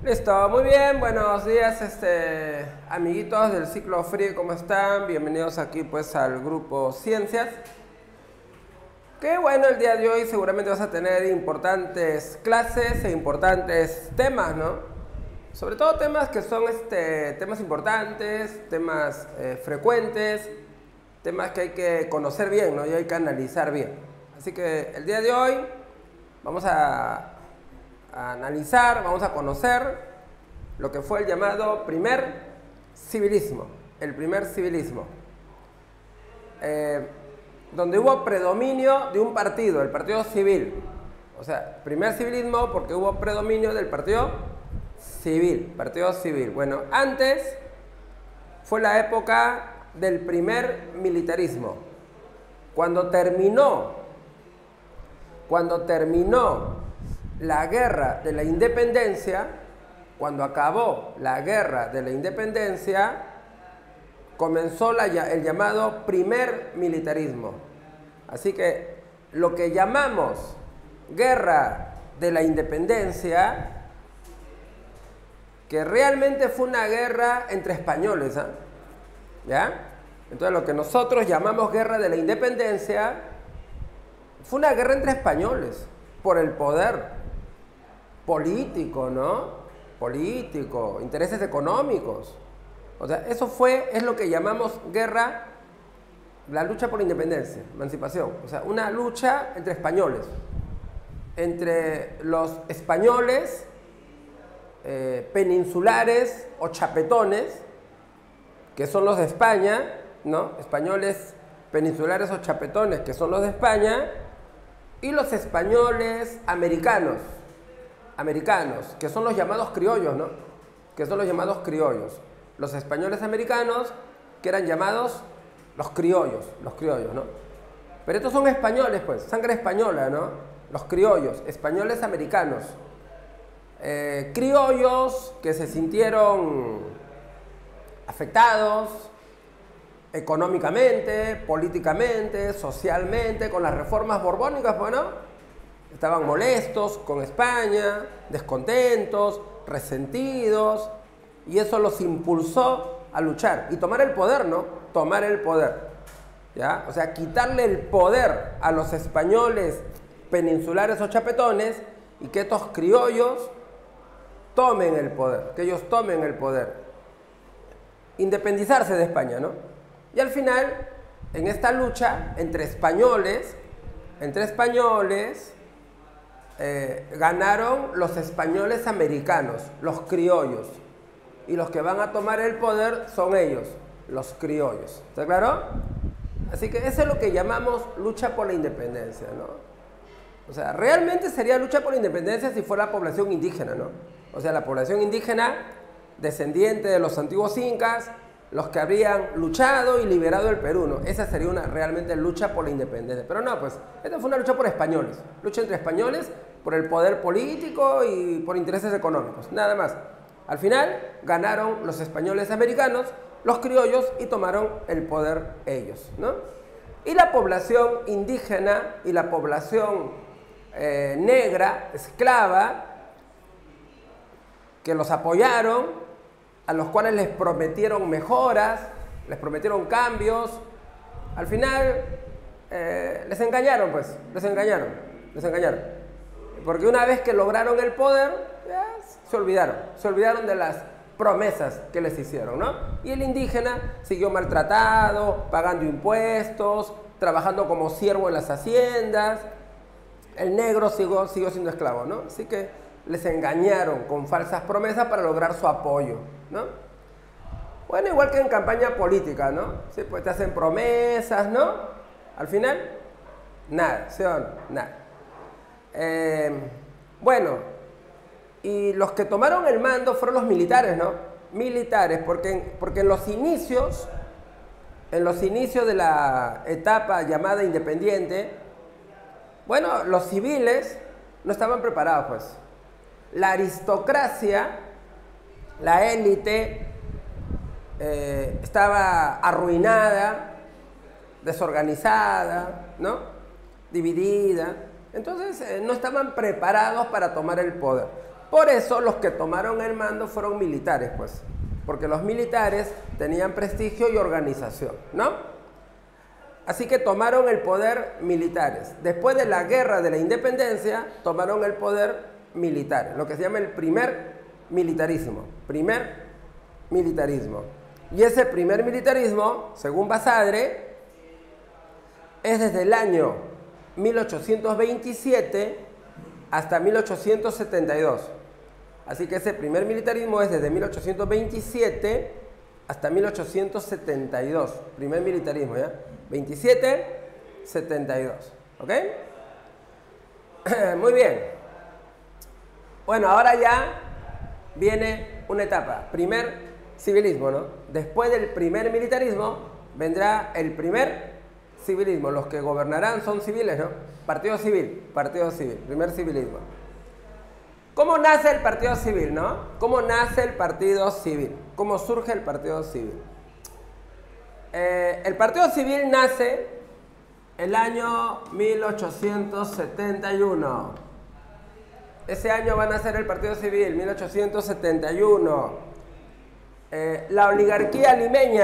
Listo, muy bien, buenos días amiguitos del ciclo Free, ¿cómo están? Bienvenidos aquí pues al grupo Ciencias. Que bueno, el día de hoy seguramente vas a tener importantes clases e importantes temas, ¿no? Sobre todo temas que son temas importantes, temas frecuentes, temas que hay que conocer bien, ¿no? Y hay que analizar bien. Así que el día de hoy vamos a analizar, vamos a conocer lo que fue el llamado primer civilismo, el primer civilismo, donde hubo predominio de un partido, el partido civil. O sea, primer civilismo porque hubo predominio del partido civil, partido civil. Bueno, antes fue la época del primer militarismo, cuando terminó la guerra de la independencia, cuando acabó la guerra de la independencia, comenzó el llamado primer militarismo. Así que lo que llamamos guerra de la independencia, que realmente fue una guerra entre españoles, ¿ya? Entonces lo que nosotros llamamos guerra de la independencia fue una guerra entre españoles por el poder político, ¿no? Político, intereses económicos. O sea, es lo que llamamos guerra, la lucha por la independencia, emancipación. O sea, una lucha entre españoles, entre los españoles peninsulares o chapetones, que son los de España, ¿no? Españoles peninsulares o chapetones, que son los de España, y los españoles americanos, que son los llamados criollos, ¿no? Que son los llamados criollos. Los españoles americanos, que eran llamados los criollos, ¿no? Pero estos son españoles, pues, sangre española, ¿no? Los criollos, españoles americanos. Criollos que se sintieron afectados económicamente, políticamente, socialmente, con las reformas borbónicas, bueno, estaban molestos con España, descontentos, resentidos, y eso los impulsó a luchar y tomar el poder, ¿no? Tomar el poder, ¿ya? O sea, quitarle el poder a los españoles peninsulares o chapetones y que estos criollos tomen el poder, que ellos tomen el poder. Independizarse de España, ¿no? Y al final, en esta lucha entre españoles, ganaron los españoles americanos, los criollos. Y los que van a tomar el poder son ellos, los criollos. ¿Está claro? Así que eso es lo que llamamos lucha por la independencia, ¿no? O sea, realmente sería lucha por la independencia si fuera la población indígena, ¿no? O sea, la población indígena, descendiente de los antiguos incas, los que habrían luchado y liberado el Perú, ¿no? Esa sería una realmente lucha por la independencia. Pero no, pues, esta fue una lucha por españoles. Lucha entre españoles por el poder político y por intereses económicos. Nada más. Al final, ganaron los españoles americanos, los criollos, y tomaron el poder ellos, ¿no? Y la población indígena y la población negra, esclava, que los apoyaron, a los cuales les prometieron mejoras, les prometieron cambios, al final les engañaron, pues, les engañaron. Porque una vez que lograron el poder, ya se olvidaron de las promesas que les hicieron, ¿no? Y el indígena siguió maltratado, pagando impuestos, trabajando como siervo en las haciendas. El negro siguió siendo esclavo, ¿no? Así que les engañaron con falsas promesas para lograr su apoyo, ¿no? Bueno, igual que en campaña política, ¿no? Sí, pues te hacen promesas, ¿no? Al final, nada, ¿sí o no? Nada. Bueno, y los que tomaron el mando fueron los militares, ¿no? Militares, porque en los inicios de la etapa llamada independiente, bueno, los civiles no estaban preparados, pues. La aristocracia, la élite, estaba arruinada, desorganizada, ¿no? Dividida. Entonces no estaban preparados para tomar el poder. Por eso los que tomaron el mando fueron militares, pues, porque los militares tenían prestigio y organización, ¿no? Así que tomaron el poder militares. Después de la guerra de la independencia, tomaron el poder militar, lo que se llama el primer militarismo. Primer militarismo. Y ese primer militarismo, según Basadre, es desde el año 1827 hasta 1872. Así que ese primer militarismo es desde 1827 hasta 1872. Primer militarismo, ¿ya? 27, 72. ¿Ok? Muy bien. Bueno, ahora ya viene una etapa. Primer civilismo, ¿no? Después del primer militarismo vendrá el primer civilismo. Los que gobernarán son civiles, ¿no? Partido civil, primer civilismo. ¿Cómo nace el partido civil, no? ¿Cómo nace el partido civil? ¿Cómo surge el partido civil? El partido civil nace el año 1871. Ese año va a nacer el partido civil, 1871. La oligarquía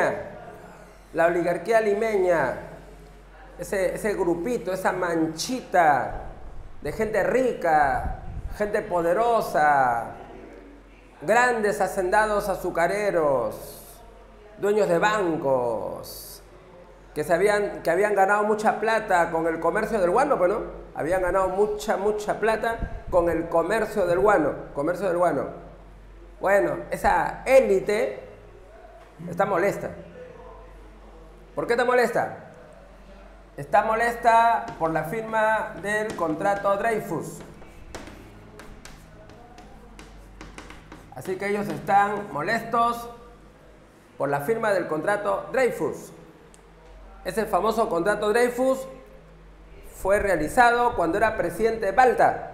limeña, ese grupito, esa manchita de gente rica, gente poderosa, grandes hacendados azucareros, dueños de bancos, que habían ganado mucha plata con el comercio del guano, pues, ¿no? Habían ganado mucha plata con el comercio del guano, Bueno, esa élite está molesta. ¿Por qué está molesta? Está molesta por la firma del contrato Dreyfus. Así que ellos están molestos por la firma del contrato Dreyfus. Ese famoso contrato Dreyfus fue realizado cuando era presidente Balta.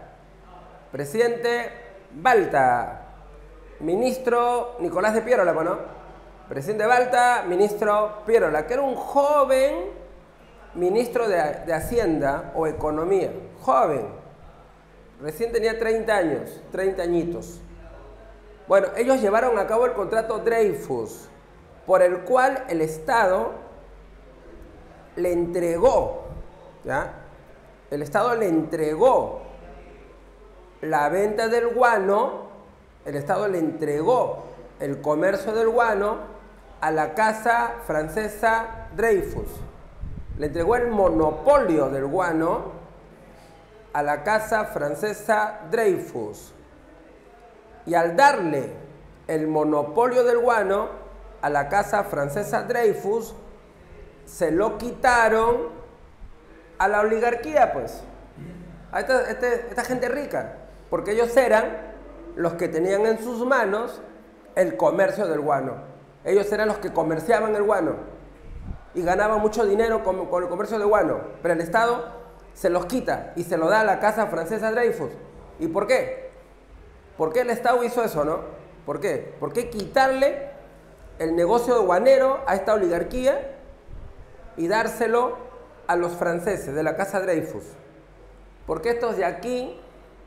Ministro Nicolás de Piérola, ¿no? Presidente Balta, ministro Piérola, que era un joven ministro de Hacienda o Economía. Joven. Recién tenía 30 años, 30 añitos. Bueno, ellos llevaron a cabo el contrato Dreyfus, por el cual el Estado le entregó, ¿ya? El Estado le entregó la venta del guano, el Estado le entregó el comercio del guano a la casa francesa Dreyfus. Le entregó el monopolio del guano a la casa francesa Dreyfus. Y al darle el monopolio del guano a la casa francesa Dreyfus, se lo quitaron a la oligarquía, pues. A esta gente rica. Porque ellos eran los que tenían en sus manos el comercio del guano. Ellos eran los que comerciaban el guano. Y ganaban mucho dinero con el comercio del guano. Pero el Estado se los quita y se lo da a la casa francesa Dreyfus. ¿Y por qué? ¿Por qué el Estado hizo eso, no? ¿Por qué? ¿Por qué quitarle el negocio guanero a esta oligarquía y dárselo a los franceses de la casa Dreyfus? Porque estos de aquí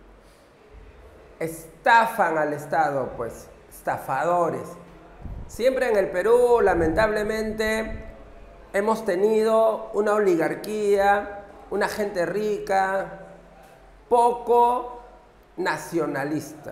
estafan al Estado, pues, estafadores. Siempre en el Perú, lamentablemente, hemos tenido una oligarquía, una gente rica, poco nacionalista,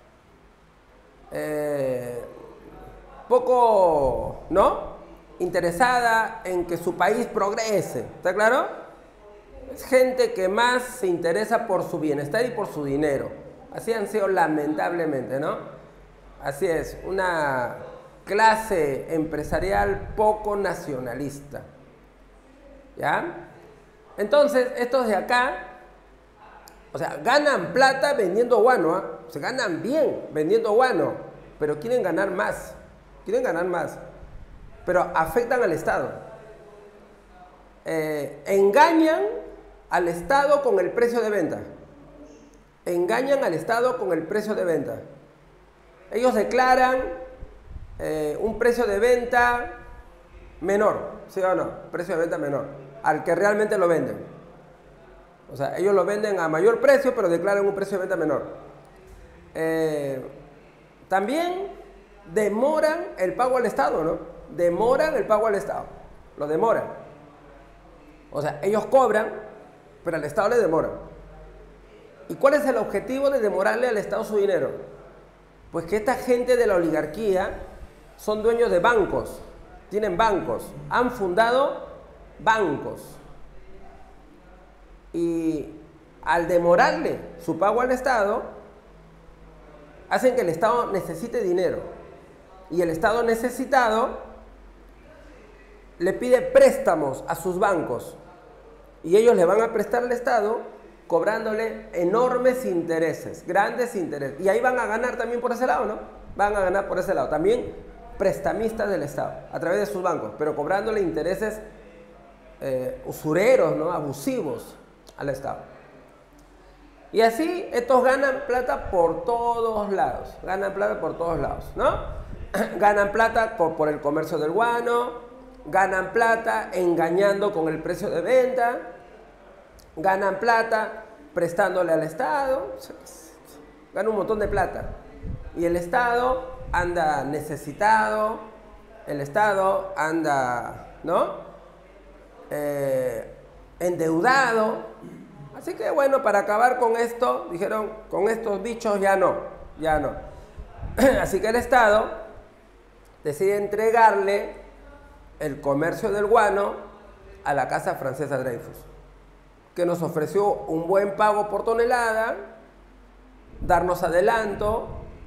poco, ¿no?, interesada en que su país progrese. ¿Está claro? Es gente que más se interesa por su bienestar y por su dinero. Así han sido, lamentablemente, ¿no? Así es, una clase empresarial poco nacionalista. ¿Ya? Entonces, estos de acá, o sea, ganan plata vendiendo guano, ¿eh? Se ganan bien vendiendo guano, pero quieren ganar más. Pero afectan al Estado. Engañan al Estado con el precio de venta. Ellos declaran un precio de venta menor, ¿sí o no? Precio de venta menor al que realmente lo venden. O sea, ellos lo venden a mayor precio, pero declaran un precio de venta menor. también demoran el pago al Estado, ¿no? Demoran el pago al Estado, lo demoran. O sea, ellos cobran, pero al Estado le demoran. ¿Y cuál es el objetivo de demorarle al Estado su dinero? Pues que esta gente de la oligarquía son dueños de bancos, tienen bancos, han fundado bancos. Y al demorarle su pago al Estado, hacen que el Estado necesite dinero. Y el Estado necesitado le pide préstamos a sus bancos. Y ellos le van a prestar al Estado cobrándole enormes intereses, grandes intereses. Y ahí van a ganar también por ese lado, ¿no? Van a ganar por ese lado. También prestamistas del Estado, a través de sus bancos, pero cobrándole intereses usureros, ¿no? Abusivos al Estado. Y así estos ganan plata por todos lados, ganan plata por todos lados, ¿no? Ganan plata por el comercio del guano, ganan plata engañando con el precio de venta, ganan plata prestándole al Estado, ganan un montón de plata. Y el Estado anda necesitado, el Estado anda, ¿no? Endeudado. Así que bueno, para acabar con esto, dijeron, con estos bichos ya no, ya no. Así que el Estado decide entregarle el comercio del guano a la casa francesa Dreyfus, que nos ofreció un buen pago por tonelada, darnos adelanto,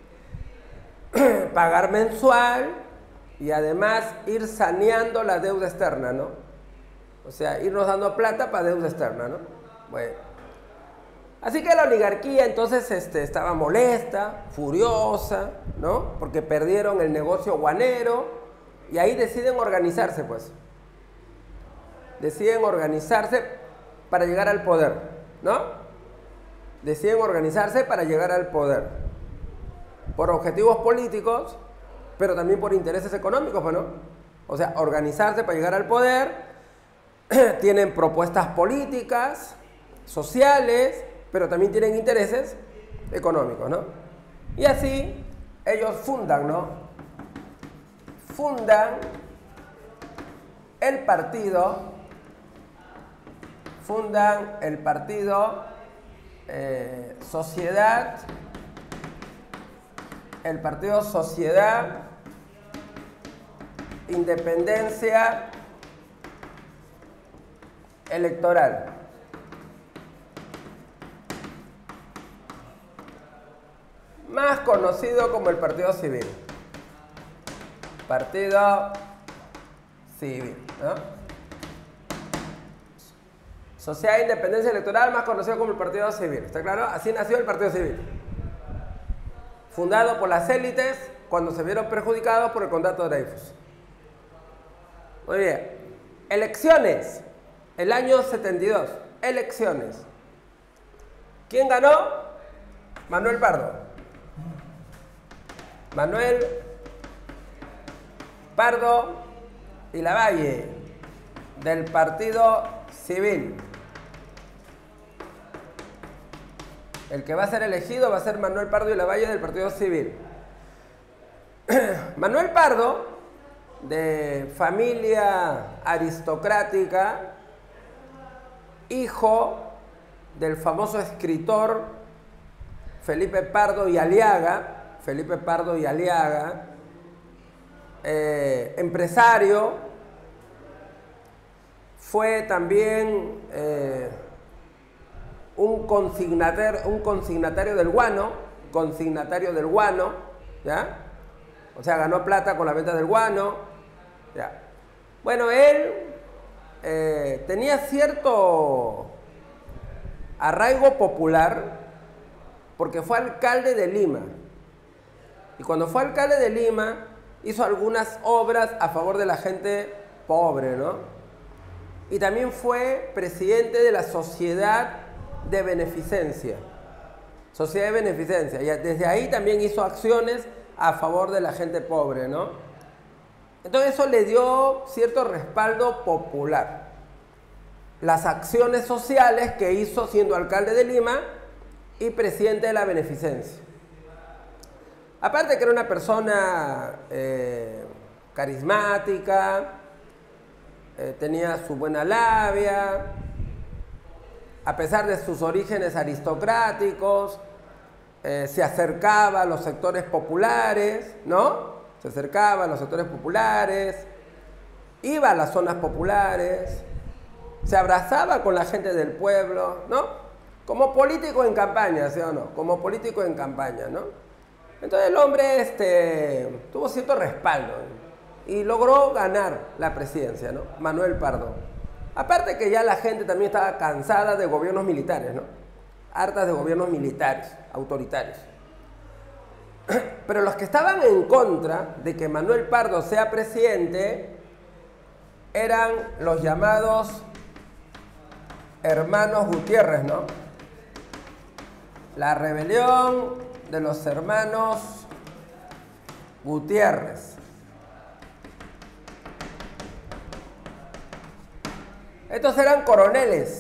pagar mensual y además ir saneando la deuda externa, ¿no? O sea, irnos dando plata para deuda externa, ¿no? Bueno. Así que la oligarquía entonces estaba molesta, furiosa, ¿no? Porque perdieron el negocio guanero y ahí deciden organizarse, pues. Deciden organizarse para llegar al poder, ¿no? Deciden organizarse para llegar al poder. Por objetivos políticos, pero también por intereses económicos, ¿no? O sea, organizarse para llegar al poder, tienen propuestas políticas, sociales, pero también tienen intereses económicos, ¿no? Y así ellos fundan, ¿no? Fundan el partido, Sociedad, el partido Sociedad, Independencia Electoral. Más conocido como el Partido Civil. Partido Civil, ¿no? Sociedad de Independencia Electoral, más conocido como el Partido Civil. ¿Está claro? Así nació el Partido Civil. Fundado por las élites cuando se vieron perjudicados por el contrato de Dreyfus. Muy bien. Elecciones. El año 72. Elecciones. ¿Quién ganó? Manuel Pardo. Manuel Pardo y Lavalle, del Partido Civil. El que va a ser elegido va a ser Manuel Pardo y Lavalle del Partido Civil. Manuel Pardo, de familia aristocrática, hijo del famoso escritor Felipe Pardo y Aliaga, empresario, fue también un consignatario del guano, ¿ya? O sea, ganó plata con la venta del guano, ¿ya? Bueno, él tenía cierto arraigo popular porque fue alcalde de Lima. Y cuando fue alcalde de Lima, hizo algunas obras a favor de la gente pobre, ¿no? Y también fue presidente de la Sociedad de Beneficencia. Sociedad de Beneficencia. Y desde ahí también hizo acciones a favor de la gente pobre, ¿no? Entonces eso le dio cierto respaldo popular. Las acciones sociales que hizo siendo alcalde de Lima y presidente de la Beneficencia. Aparte que era una persona carismática, tenía su buena labia, a pesar de sus orígenes aristocráticos, se acercaba a los sectores populares, ¿no? Se acercaba a los sectores populares, iba a las zonas populares, se abrazaba con la gente del pueblo, ¿no? Como político en campaña, ¿sí o no? Como político en campaña, ¿no? Entonces el hombre tuvo cierto respaldo y logró ganar la presidencia, ¿no? Manuel Pardo. Aparte que ya la gente también estaba cansada de gobiernos militares, ¿no? Hartas de gobiernos militares, autoritarios. Pero los que estaban en contra de que Manuel Pardo sea presidente eran los llamados hermanos Gutiérrez, ¿no? La rebelión de los hermanos Gutiérrez. Estos eran coroneles.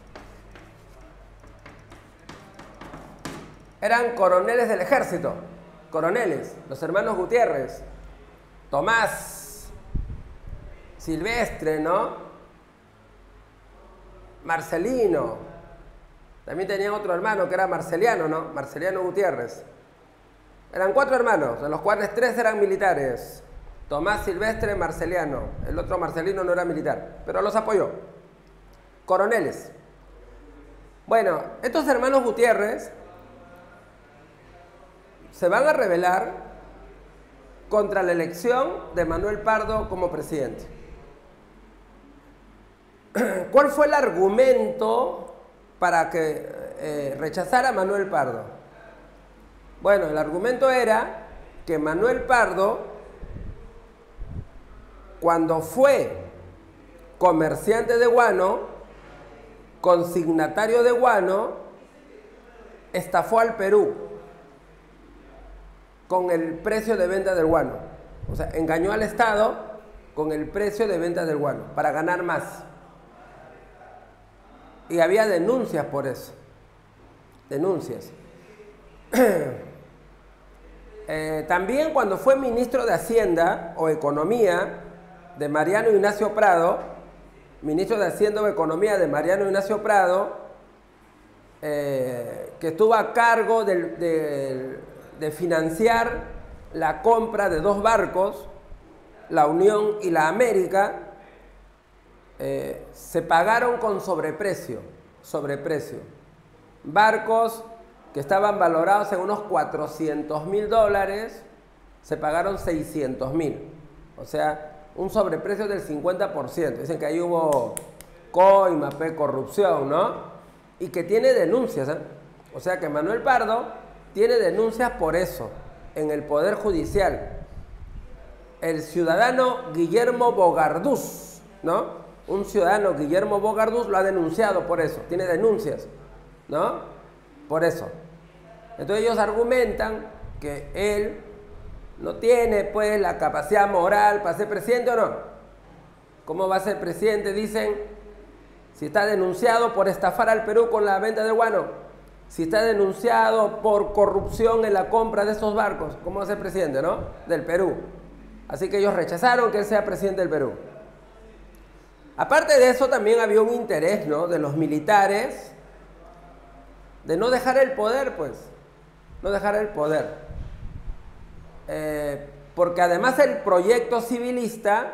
Eran coroneles del ejército. Coroneles, los hermanos Gutiérrez. Tomás, Silvestre, ¿no? Marcelino. También tenían otro hermano que era Marceliano, ¿no? Marceliano Gutiérrez. Eran 4 hermanos, de los cuales 3 eran militares. Tomás, Silvestre, Marceliano. El otro Marcelino no era militar, pero los apoyó. Coroneles. Bueno, estos hermanos Gutiérrez se van a rebelar contra la elección de Manuel Pardo como presidente. ¿Cuál fue el argumento para que rechazara a Manuel Pardo? Bueno, el argumento era que Manuel Pardo, cuando fue comerciante de guano, consignatario de guano, estafó al Perú con el precio de venta del guano. O sea, engañó al Estado con el precio de venta del guano para ganar más. Y había denuncias por eso. Denuncias. También cuando fue ministro de Hacienda o Economía de Mariano Ignacio Prado, ministro de Hacienda o Economía de Mariano Ignacio Prado, que estuvo a cargo de financiar la compra de 2 barcos, la Unión y la América, se pagaron con sobreprecio. Barcos que estaban valorados en unos $400.000, se pagaron 600.000. O sea, un sobreprecio del 50%. Dicen que ahí hubo coima, corrupción, ¿no? Y que tiene denuncias, ¿eh? O sea que Manuel Pardo tiene denuncias por eso en el Poder Judicial. El ciudadano Guillermo Bogardús, ¿no? Un ciudadano Guillermo Bogardús lo ha denunciado por eso, tiene denuncias, ¿no? Por eso. Entonces ellos argumentan que él no tiene pues la capacidad moral para ser presidente o no. ¿Cómo va a ser presidente? Dicen, si está denunciado por estafar al Perú con la venta de guano, si está denunciado por corrupción en la compra de esos barcos, ¿cómo va a ser presidente, no? Del Perú. Así que ellos rechazaron que él sea presidente del Perú. Aparte de eso, también había un interés, ¿no?, de los militares de no dejar el poder, pues. No dejar el poder. Porque además el proyecto civilista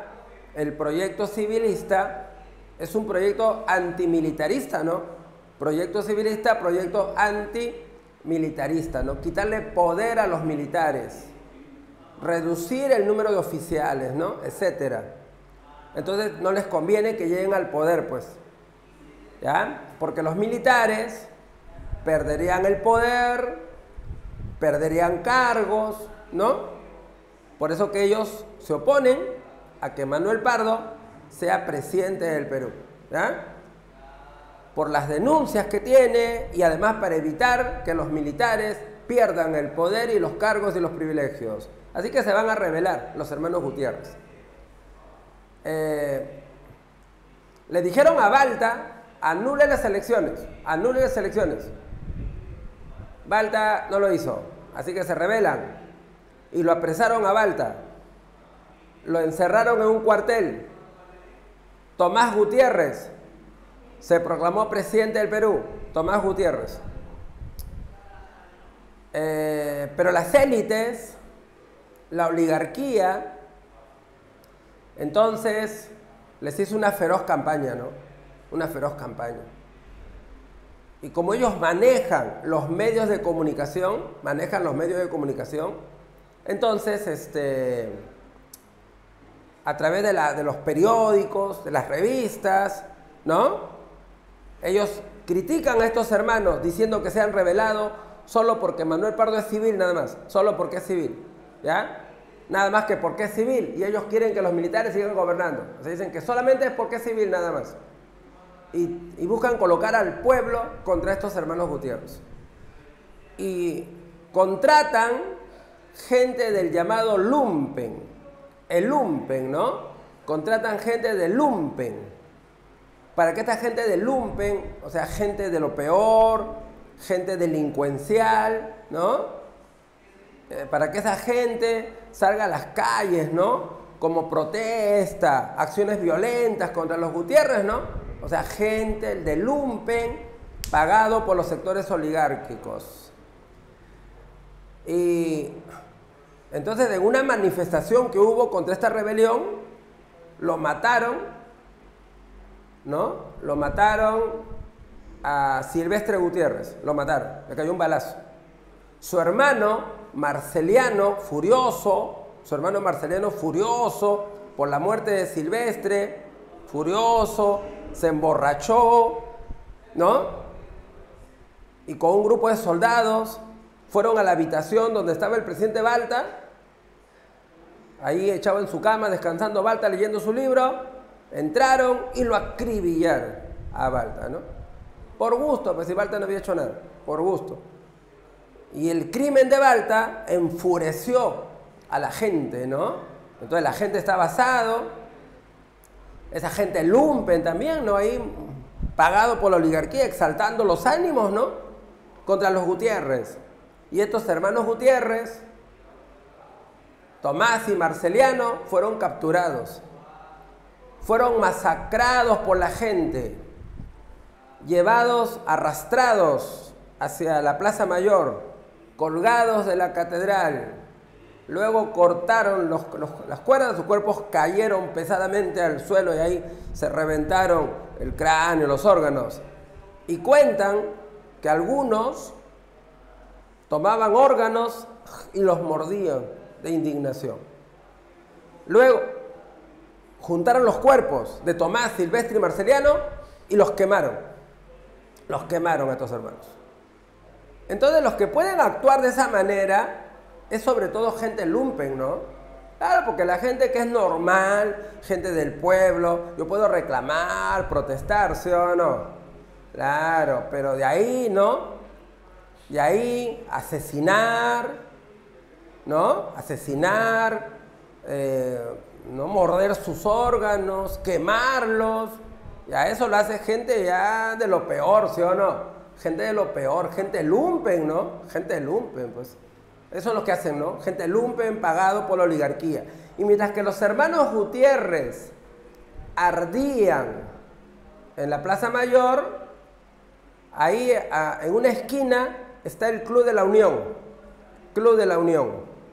es un proyecto antimilitarista, ¿no? Proyecto civilista, proyecto antimilitarista, ¿no? Quitarle poder a los militares, reducir el número de oficiales, ¿no? Etcétera. Entonces no les conviene que lleguen al poder, pues, ¿ya? Porque los militares perderían el poder, perderían cargos, ¿no? Por eso que ellos se oponen a que Manuel Pardo sea presidente del Perú, ¿ya? Por las denuncias que tiene y además para evitar que los militares pierdan el poder y los cargos y los privilegios. Así que se van a rebelar los hermanos Gutiérrez. Le dijeron a Balta, anule las elecciones. Balta no lo hizo, así que se rebelan. y lo apresaron a Balta. Lo encerraron en un cuartel. Tomás Gutiérrez se proclamó presidente del Perú. Tomás Gutiérrez. Pero las élites, la oligarquía, entonces les hizo una feroz campaña, ¿no? Una feroz campaña. Y como ellos manejan los medios de comunicación, entonces, a través de los periódicos, de las revistas, ¿no? Ellos critican a estos hermanos diciendo que se han rebelado solo porque Manuel Pardo es civil, nada más. Solo porque es civil, ¿ya? Nada más que porque es civil. Y ellos quieren que los militares sigan gobernando. O sea, dicen que solamente es porque es civil, nada más. Y buscan colocar al pueblo contra estos hermanos Gutiérrez. Y contratan gente del llamado lumpen. El lumpen, ¿no? Contratan gente del lumpen. Para que esta gente del lumpen, o sea, gente de lo peor, gente delincuencial, ¿no? Para que esa gente salga a las calles, ¿no? Como protesta, acciones violentas contra los Gutiérrez, ¿no? O sea, gente de lumpen pagado por los sectores oligárquicos. Y entonces, en una manifestación que hubo contra esta rebelión, lo mataron, ¿no? Lo mataron a Silvestre Gutiérrez, lo mataron, le cayó un balazo. Su hermano Marceliano, furioso por la muerte de Silvestre, furioso, se emborrachó, ¿no? Y con un grupo de soldados fueron a la habitación donde estaba el presidente Balta, ahí echado en su cama, descansando Balta, leyendo su libro, entraron y lo acribillaron a Balta, ¿no? Por gusto, pues si Balta no había hecho nada, por gusto. Y el crimen de Balta enfureció a la gente, ¿no? Entonces la gente está basado, esa gente lumpen también, ¿no? Ahí pagado por la oligarquía, exaltando los ánimos, ¿no? Contra los Gutiérrez. Y estos hermanos Gutiérrez, Tomás y Marceliano, fueron capturados. Fueron masacrados por la gente, llevados, arrastrados hacia la Plaza Mayor, colgados de la catedral. Luego cortaron las cuerdas de sus cuerpos, cayeron pesadamente al suelo y ahí se reventaron el cráneo, los órganos. Y cuentan que algunos tomaban órganos y los mordían de indignación. Luego juntaron los cuerpos de Tomás, Silvestre y Marceliano y los quemaron. Los quemaron a estos hermanos. Entonces los que pueden actuar de esa manera es sobre todo gente lumpen, ¿no? Claro, porque la gente que es normal, gente del pueblo, yo puedo reclamar, protestar, ¿sí o no? Claro, pero de ahí, ¿no? De ahí asesinar, ¿no? Asesinar, no morder sus órganos, quemarlos, ya eso lo hace gente ya de lo peor, ¿sí o no? Gente de lo peor, gente lumpen, ¿no? Gente lumpen, pues. Eso es lo que hacen, ¿no? Gente lumpen pagado por la oligarquía. Y mientras que los hermanos Gutiérrez ardían en la Plaza Mayor, ahí en una esquina está el Club de la Unión. Club de la Unión.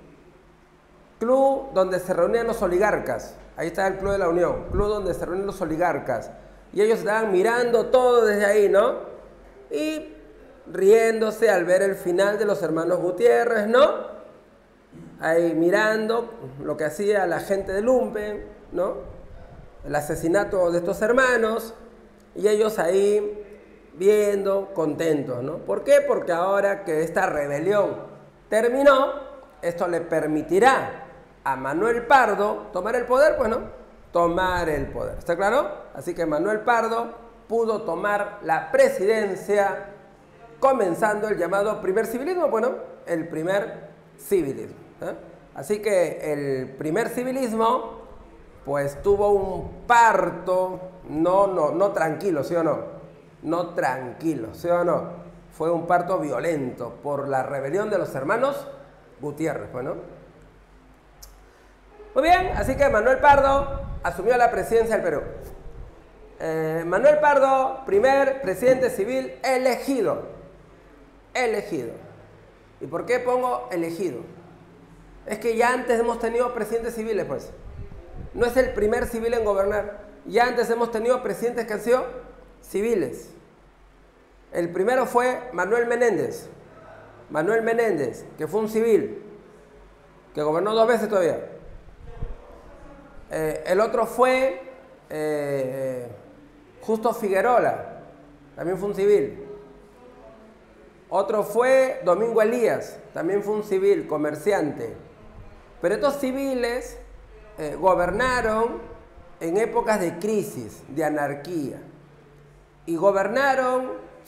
Club donde se reunían los oligarcas. Ahí está el Club de la Unión. Club donde se reunían los oligarcas. Y ellos estaban mirando todo desde ahí, ¿no? Y riéndose al ver el final de los hermanos Gutiérrez, ¿no? Ahí mirando lo que hacía la gente de lumpen, ¿no? El asesinato de estos hermanos, y ellos ahí viendo, contentos, ¿no? ¿Por qué? Porque ahora que esta rebelión terminó, esto le permitirá a Manuel Pardo tomar el poder, pues, ¿no? Tomar el poder, ¿está claro? Así que Manuel Pardo pudo tomar la presidencia, comenzando el llamado primer civilismo, bueno, el primer civilismo, ¿eh? Así que el primer civilismo, pues tuvo un parto, no tranquilo, ¿sí o no? No tranquilo, ¿sí o no? Fue un parto violento por la rebelión de los hermanos Gutiérrez, bueno. Muy bien, así que Manuel Pardo asumió la presidencia del Perú. Manuel Pardo, primer presidente civil elegido. Elegido. ¿Y por qué pongo elegido? Es que ya antes hemos tenido presidentes civiles, pues. No es el primer civil en gobernar. Ya antes hemos tenido presidentes que han sido civiles. El primero fue Manuel Menéndez. Manuel Menéndez, que fue un civil, que gobernó 2 veces todavía. El otro fue Justo Figueroa, también fue un civil. Otro fue Domingo Elías, también fue un civil, comerciante. Pero estos civiles gobernaron en épocas de crisis, de anarquía. Y gobernaron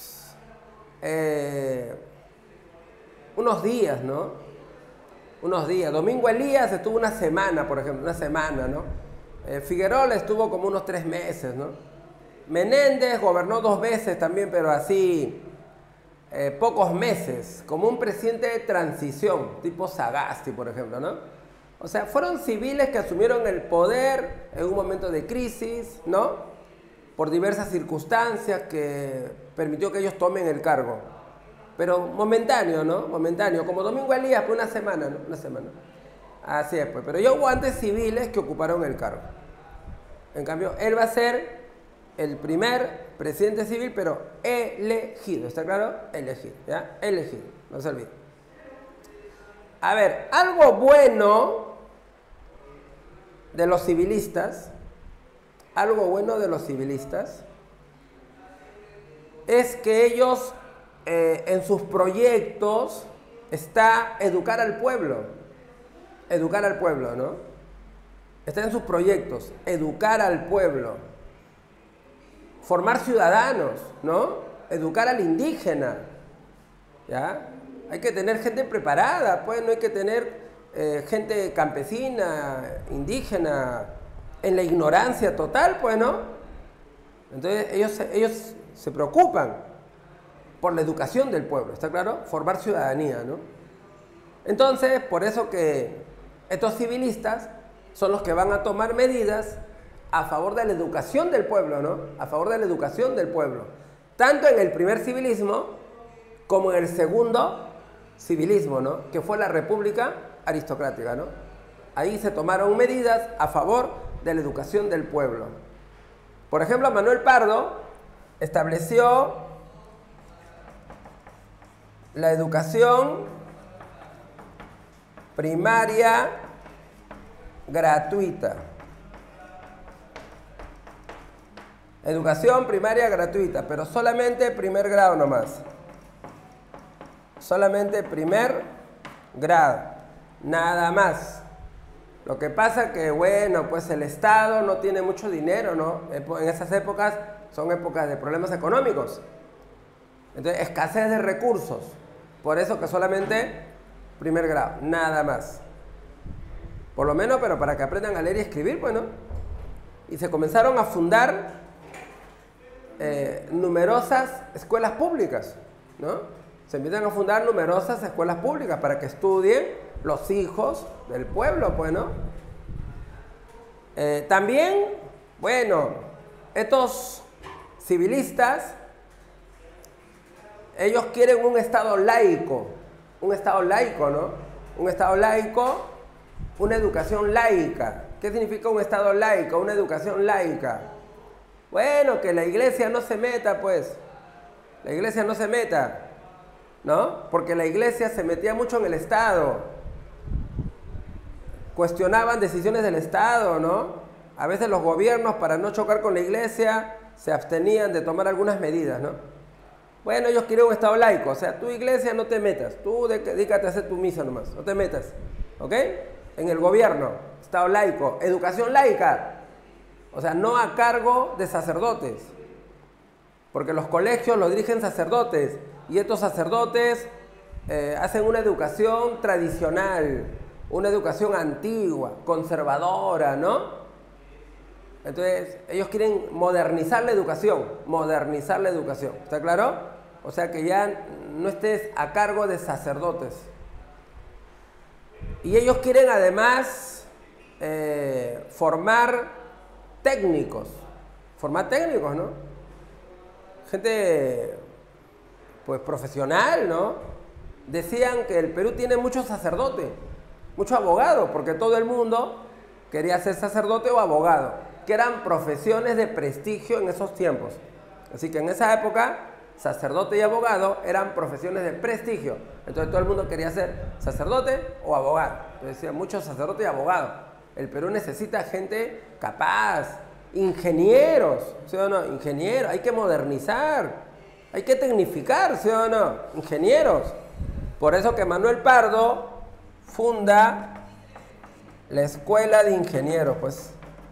unos días, ¿no? Unos días. Domingo Elías estuvo una semana, por ejemplo, una semana, ¿no? Figueroa estuvo como unos 3 meses, ¿no? Menéndez gobernó 2 veces también, pero así, pocos meses, como un presidente de transición, tipo Sagasti, por ejemplo, ¿no? O sea, fueron civiles que asumieron el poder en un momento de crisis, ¿no? Por diversas circunstancias que permitió que ellos tomen el cargo. Pero momentáneo, ¿no? Momentáneo, como Domingo Elías, por una semana, ¿no? Una semana. Así es, pues. Pero ya hubo antes civiles que ocuparon el cargo. En cambio, él va a ser el primer presidente civil, pero elegido. ¿Está claro? Elegido, ¿ya? Elegido, no se olvide. A ver, algo bueno de los civilistas, es que ellos en sus proyectos está educar al pueblo, ¿no? Está en sus proyectos, educar al pueblo, formar ciudadanos, ¿no? Educar al indígena, ¿ya? Hay que tener gente preparada, pues no hay que tener gente campesina, indígena, en la ignorancia total, pues, ¿no? Entonces ellos se preocupan por la educación del pueblo, ¿está claro? Formar ciudadanía, ¿no? Entonces, por eso que estos civilistas son los que van a tomar medidas a favor de la educación del pueblo, ¿no? A favor de la educación del pueblo. Tanto en el primer civilismo como en el segundo civilismo, ¿no? Que fue la República Aristocrática, ¿no? Ahí se tomaron medidas a favor de la educación del pueblo. Por ejemplo, Manuel Pardo estableció la educación primaria gratuita. Educación primaria gratuita, pero solamente primer grado nomás. Solamente primer grado, nada más. Lo que pasa que, bueno, pues el Estado no tiene mucho dinero, ¿no? En esas épocas son épocas de problemas económicos. Entonces, escasez de recursos. Por eso que solamente primer grado, nada más. Por lo menos, pero para que aprendan a leer y escribir, pues, ¿no? Y se comenzaron a fundar numerosas escuelas públicas, ¿no? Se empiezan a fundar numerosas escuelas públicas para que estudien los hijos del pueblo, pues, ¿no? También, bueno, estos civilistas, ellos quieren un Estado laico, ¿no? Un Estado laico, una educación laica. ¿Qué significa un Estado laico? Una educación laica. Bueno, que la iglesia no se meta, pues. La iglesia no se meta, ¿no? Porque la iglesia se metía mucho en el Estado. Cuestionaban decisiones del Estado, ¿no? A veces los gobiernos, para no chocar con la iglesia, se abstenían de tomar algunas medidas, ¿no? Bueno, ellos quieren un Estado laico, o sea, tu iglesia no te metas, tú dedícate a hacer tu misa nomás, no te metas, ¿ok? En el gobierno, Estado laico, educación laica, o sea, no a cargo de sacerdotes, porque los colegios los dirigen sacerdotes, y estos sacerdotes hacen una educación tradicional, una educación antigua, conservadora, ¿no? Entonces, ellos quieren modernizar la educación, ¿está claro? O sea, que ya no estés a cargo de sacerdotes. Y ellos quieren además formar técnicos, ¿no? Gente, pues, profesional, ¿no? Decían que el Perú tiene muchos sacerdotes, muchos abogados, porque todo el mundo quería ser sacerdote o abogado, que eran profesiones de prestigio en esos tiempos. Así que en esa época, sacerdote y abogado eran profesiones de prestigio. Entonces todo el mundo quería ser sacerdote o abogado. Entonces decían muchos sacerdotes y abogados. El Perú necesita gente capaz, ingenieros, ¿sí o no? Ingenieros, hay que modernizar, hay que tecnificar, ¿sí o no? Ingenieros. Por eso que Manuel Pardo funda la Escuela de Ingenieros, pues.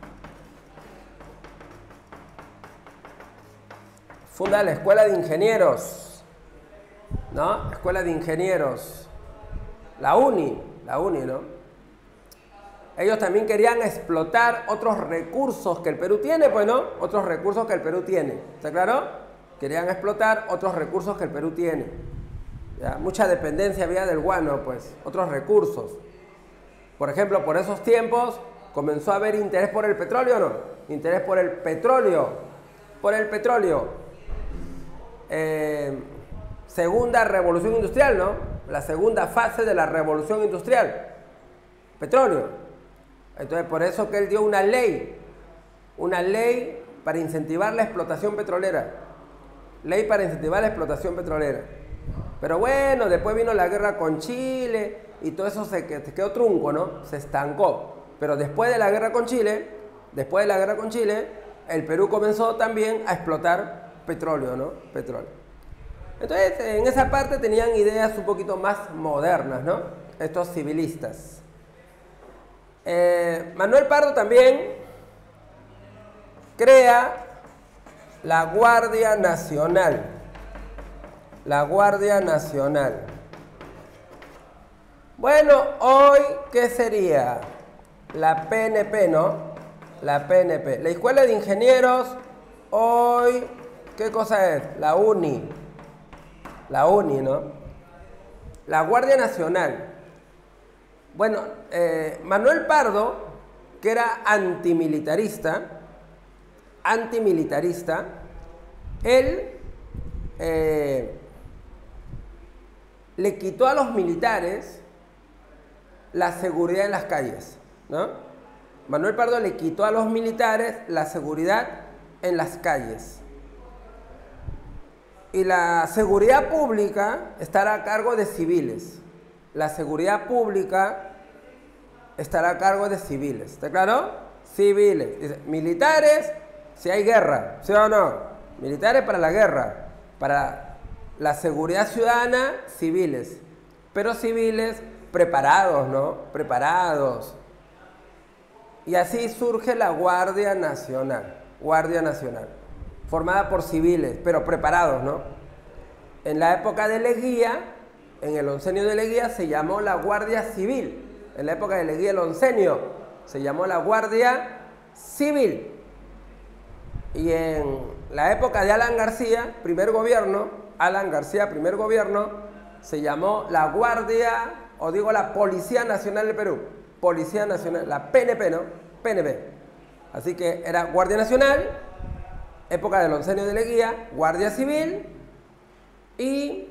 Funda la Escuela de Ingenieros, ¿no? Escuela de Ingenieros. La UNI, ¿no? Ellos también querían explotar otros recursos que el Perú tiene, pues, ¿no? Otros recursos que el Perú tiene. ¿Está claro? Querían explotar otros recursos que el Perú tiene. ¿Ya? Mucha dependencia había del guano, pues. Otros recursos. Por ejemplo, por esos tiempos comenzó a haber interés por el petróleo, ¿no? Interés por el petróleo. Por el petróleo. Segunda revolución industrial, ¿no? La segunda fase de la revolución industrial. Petróleo. Entonces, por eso que él dio una ley para incentivar la explotación petrolera. Ley para incentivar la explotación petrolera. Pero bueno, después vino la guerra con Chile y todo eso se quedó trunco, ¿no? Se estancó. Pero después de la guerra con Chile, el Perú comenzó también a explotar petróleo, ¿no? Petróleo. Entonces, en esa parte tenían ideas un poquito más modernas, ¿no? Estos civilistas. Manuel Pardo también crea la Guardia Nacional. La Guardia Nacional. Bueno, hoy, ¿qué sería? La PNP, ¿no? La PNP. La Escuela de Ingenieros, hoy, ¿qué cosa es? La UNI. La UNI, ¿no? La Guardia Nacional. Bueno, Manuel Pardo, que era antimilitarista, él le quitó a los militares la seguridad en las calles, ¿no? Manuel Pardo le quitó a los militares la seguridad en las calles. Y la seguridad pública estará a cargo de civiles. La seguridad pública estará a cargo de civiles. ¿Está claro? Civiles. Dice, militares, si hay guerra, ¿sí o no? Militares para la guerra. Para la seguridad ciudadana, civiles. Pero civiles preparados, ¿no? Preparados. Y así surge la Guardia Nacional. Guardia Nacional. Formada por civiles, pero preparados, ¿no? En la época de Leguía, en el oncenio de Leguía, se llamó la Guardia Civil. En la época de Leguía, el oncenio, se llamó la Guardia Civil. Y en la época de Alan García, primer gobierno, se llamó la Guardia, o digo la Policía Nacional del Perú. Policía Nacional, la PNP, ¿no? PNP. Así que era Guardia Nacional, época del oncenio de Leguía, Guardia Civil, y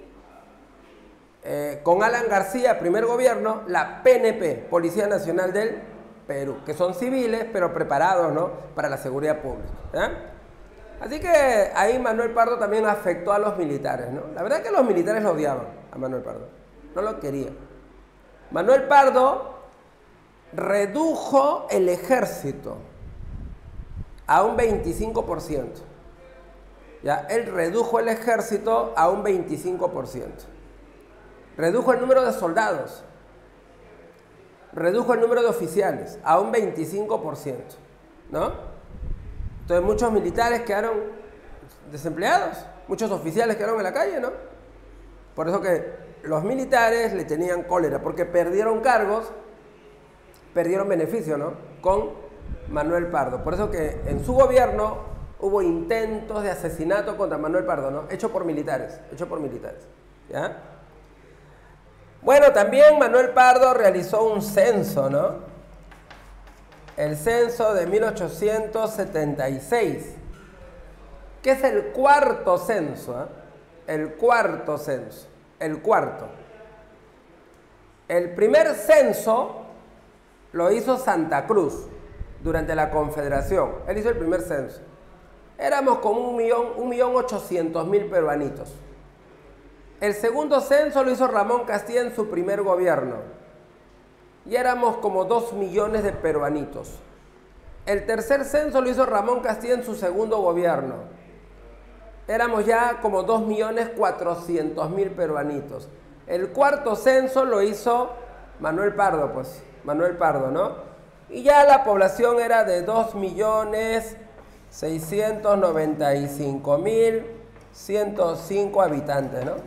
con Alan García, primer gobierno, la PNP, Policía Nacional del Perú, que son civiles, pero preparados, ¿no? Para la seguridad pública. Así que ahí Manuel Pardo también afectó a los militares, ¿no? La verdad es que los militares lo odiaban a Manuel Pardo, no lo querían. Manuel Pardo redujo el ejército a un 25%. Ya, él redujo el ejército a un 25%. Redujo el número de soldados. Redujo el número de oficiales a un 25%. ¿No? Entonces muchos militares quedaron desempleados. Muchos oficiales quedaron en la calle, ¿no? Por eso que los militares le tenían cólera, porque perdieron cargos, perdieron beneficio, ¿no? Con Manuel Pardo. Por eso que en su gobierno hubo intentos de asesinato contra Manuel Pardo, ¿no? Hecho por militares, ¿ya? Bueno, también Manuel Pardo realizó un censo, ¿no? el censo de 1876, que es el cuarto censo, ¿eh? El cuarto censo, el cuarto. El primer censo lo hizo Santa Cruz durante la Confederación. Él hizo el primer censo. Éramos como 1.800.000 peruanitos. El segundo censo lo hizo Ramón Castilla en su primer gobierno. Y éramos como 2 millones de peruanitos. El tercer censo lo hizo Ramón Castilla en su segundo gobierno. Éramos ya como 2.400.000 peruanitos. El cuarto censo lo hizo Manuel Pardo, pues, Manuel Pardo, ¿no? Y ya la población era de 2.695.105 habitantes, ¿no?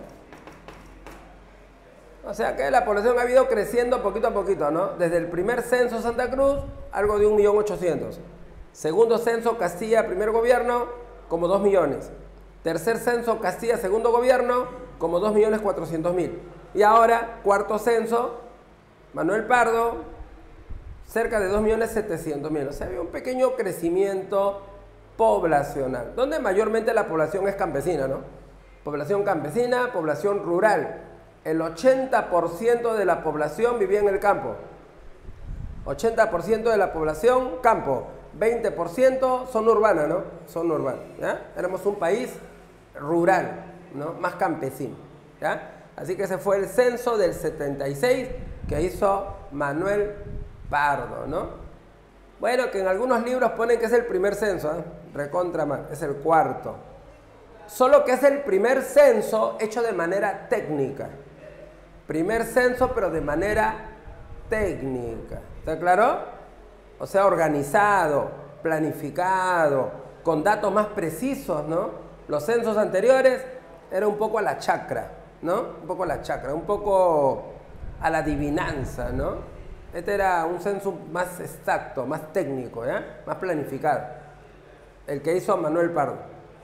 O sea que la población ha ido creciendo poquito a poquito, ¿no? Desde el primer censo Santa Cruz, algo de 1.800.000. Segundo censo Castilla, primer gobierno, como 2 millones. Tercer censo Castilla, segundo gobierno, como 2.400.000. Y ahora, cuarto censo, Manuel Pardo, cerca de 2.700.000. O sea, había un pequeño crecimiento poblacional, donde mayormente la población es campesina, ¿no? Población campesina, población rural. El 80% de la población vivía en el campo. 80% de la población, campo. 20% son urbanas, ¿no? Son urbanas, ¿ya? Éramos un país rural, ¿no? Más campesino, ¿ya? Así que ese fue el censo del 76 que hizo Manuel Pardo, ¿no? Bueno, que en algunos libros ponen que es el primer censo, ¿eh? Recontra mal, es el cuarto. Solo que es el primer censo hecho de manera técnica. Primer censo, pero de manera técnica. ¿Está claro? O sea, organizado, planificado, con datos más precisos, ¿no? Los censos anteriores era un poco a la chacra, ¿no? Un poco a la chacra, un poco a la adivinanza, ¿no? Este era un censo más exacto, más técnico, ¿ya? Más planificado. El que hizo Manuel Pardo.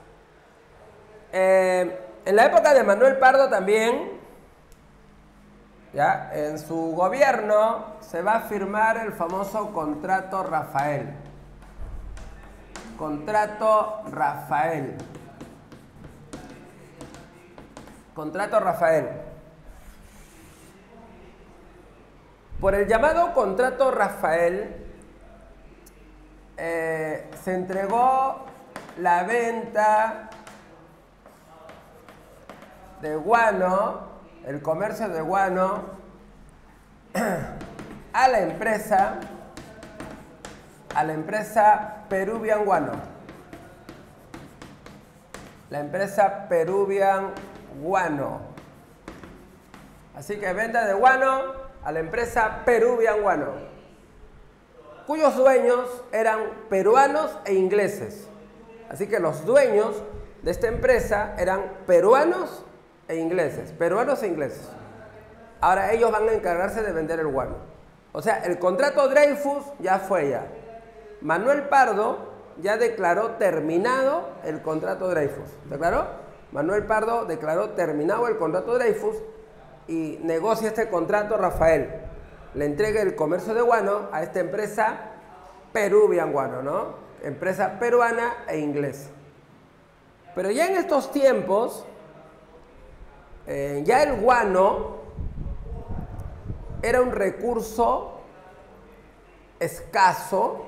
En la época de Manuel Pardo también, ¿ya? En su gobierno se va a firmar el famoso Contrato Rafael. Contrato Rafael. Contrato Rafael. Por el llamado Contrato Rafael, se entregó la venta de guano, el comercio de guano, a la empresa Peruvian Guano. La empresa Peruvian Guano. Así que venta de guano a la empresa Peruvian Guano, cuyos dueños eran peruanos e ingleses. Así que los dueños de esta empresa eran peruanos e ingleses. Peruanos e ingleses. Ahora ellos van a encargarse de vender el guano. O sea, el contrato Dreyfus ya fue ya. Manuel Pardo ya declaró terminado el contrato Dreyfus. ¿Declaró? Manuel Pardo declaró terminado el contrato Dreyfus y negocia este contrato Rafael. Le entrega el comercio de guano a esta empresa Peruvian Guano, ¿no? Empresa peruana e inglesa. Pero ya en estos tiempos, ya el guano era un recurso escaso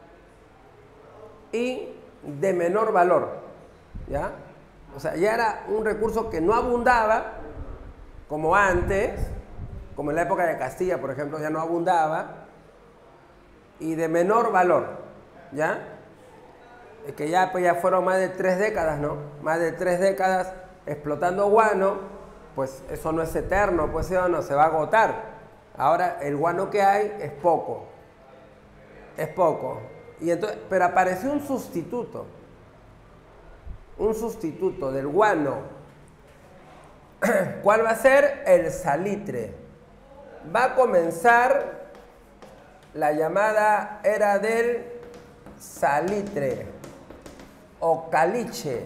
y de menor valor, ¿ya? O sea, ya era un recurso que no abundaba como antes, como en la época de Castilla, por ejemplo, ya no abundaba, y de menor valor, ¿ya? Es que ya, pues ya fueron más de 3 décadas, ¿no? Más de 3 décadas explotando guano, pues eso no es eterno, pues eso no se va a agotar. Ahora el guano que hay es poco, y entonces, pero apareció un sustituto del guano. ¿Cuál va a ser? El salitre. Va a comenzar la llamada era del salitre o caliche.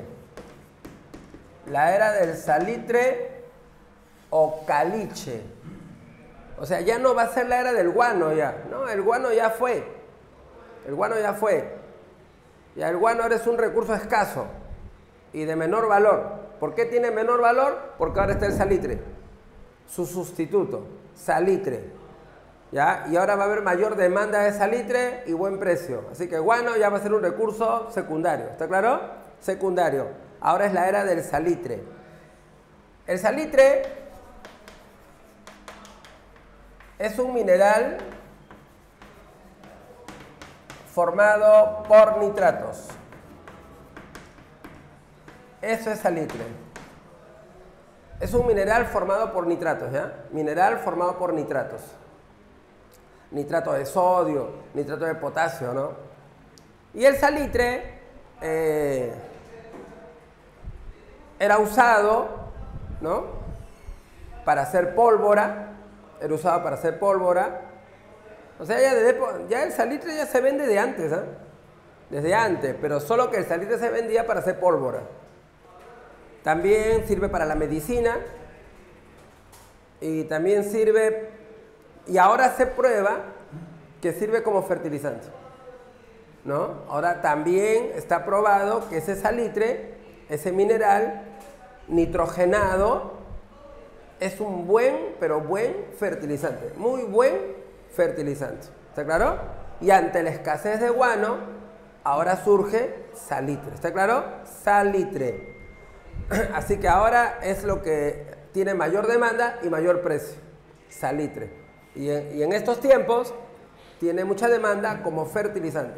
La era del salitre o caliche. O sea, ya no va a ser la era del guano ya, ¿no? El guano ya fue. El guano ya fue. Ya el guano ahora es un recurso escaso y de menor valor. ¿Por qué tiene menor valor? Porque ahora está el salitre, su sustituto, salitre. ¿Ya? Y ahora va a haber mayor demanda de salitre y buen precio. Así que guano ya va a ser un recurso secundario. ¿Está claro? Secundario. Ahora es la era del salitre. El salitre es un mineral formado por nitratos. Eso es salitre. Es un mineral formado por nitratos, ¿ya? Mineral formado por nitratos. Nitrato de sodio, nitrato de potasio, ¿no? Y el salitre era usado, ¿no? Para hacer pólvora. Era usado para hacer pólvora. O sea, ya el salitre ya se vende de antes, ¿eh? Desde antes, pero solo que el salitre se vendía para hacer pólvora. También sirve para la medicina y también sirve, y ahora se prueba que sirve como fertilizante, ¿no? Ahora también está probado que ese salitre, ese mineral nitrogenado, es un buen, pero buen fertilizante, muy buen fertilizante. ¿Está claro? Y ante la escasez de guano, ahora surge salitre. ¿Está claro? Salitre. Así que ahora es lo que tiene mayor demanda y mayor precio. Salitre. Y en estos tiempos tiene mucha demanda como fertilizante.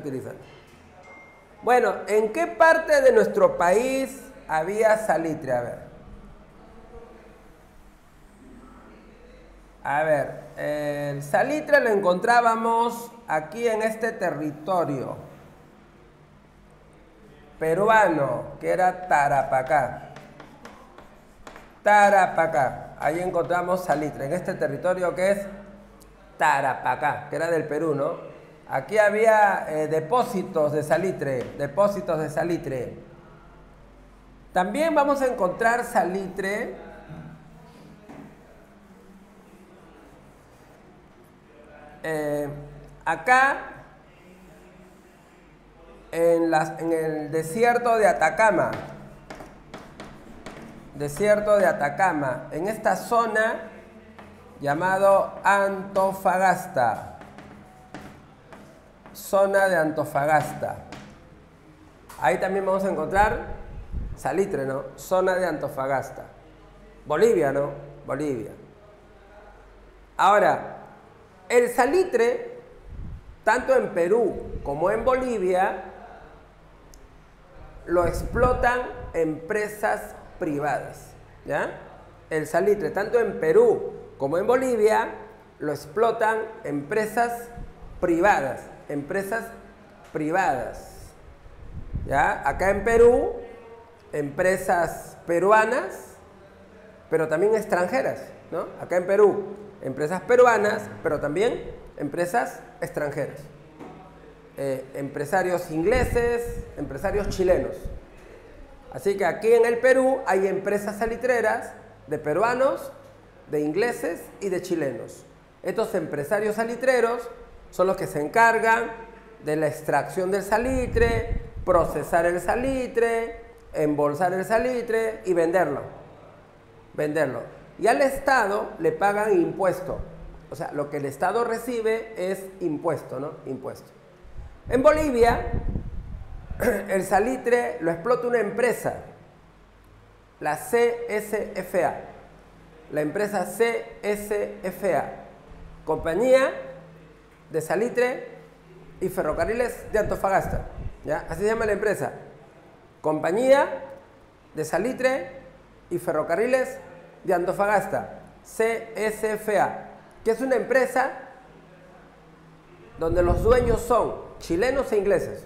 Bueno, ¿en qué parte de nuestro país había salitre? A ver, el salitre lo encontrábamos aquí en este territorio peruano, que era Tarapacá. Tarapacá, ahí encontramos salitre, en este territorio que es Tarapacá, que era del Perú, ¿no? Aquí había depósitos de salitre, También vamos a encontrar salitre acá en el desierto de Atacama. En esta zona llamado Antofagasta. Zona de Antofagasta. Ahí también vamos a encontrar salitre, ¿no? Zona de Antofagasta. Bolivia, ¿no? Bolivia. Ahora, el salitre, tanto en Perú como en Bolivia, lo explotan empresas privadas, ¿ya? El salitre, tanto en Perú como en Bolivia, lo explotan empresas privadas, ¿ya? Acá en Perú, empresas peruanas, pero también extranjeras, ¿no? Acá en Perú, empresas peruanas, pero también empresas extranjeras. Empresarios ingleses, empresarios chilenos. Así que aquí en el Perú hay empresas salitreras de peruanos, de ingleses y de chilenos. Estos empresarios salitreros son los que se encargan de la extracción del salitre, procesar el salitre, embolsar el salitre y venderlo. Y al Estado le pagan impuesto. O sea, lo que el Estado recibe es impuesto, ¿no? Impuesto. En Bolivia, el salitre lo explota una empresa, la CSFA. La empresa CSFA, Compañía de Salitre y Ferrocarriles de Antofagasta, ¿ya? Así se llama la empresa. Compañía de Salitre y Ferrocarriles de Antofagasta, CSFA, que es una empresa donde los dueños son chilenos e ingleses,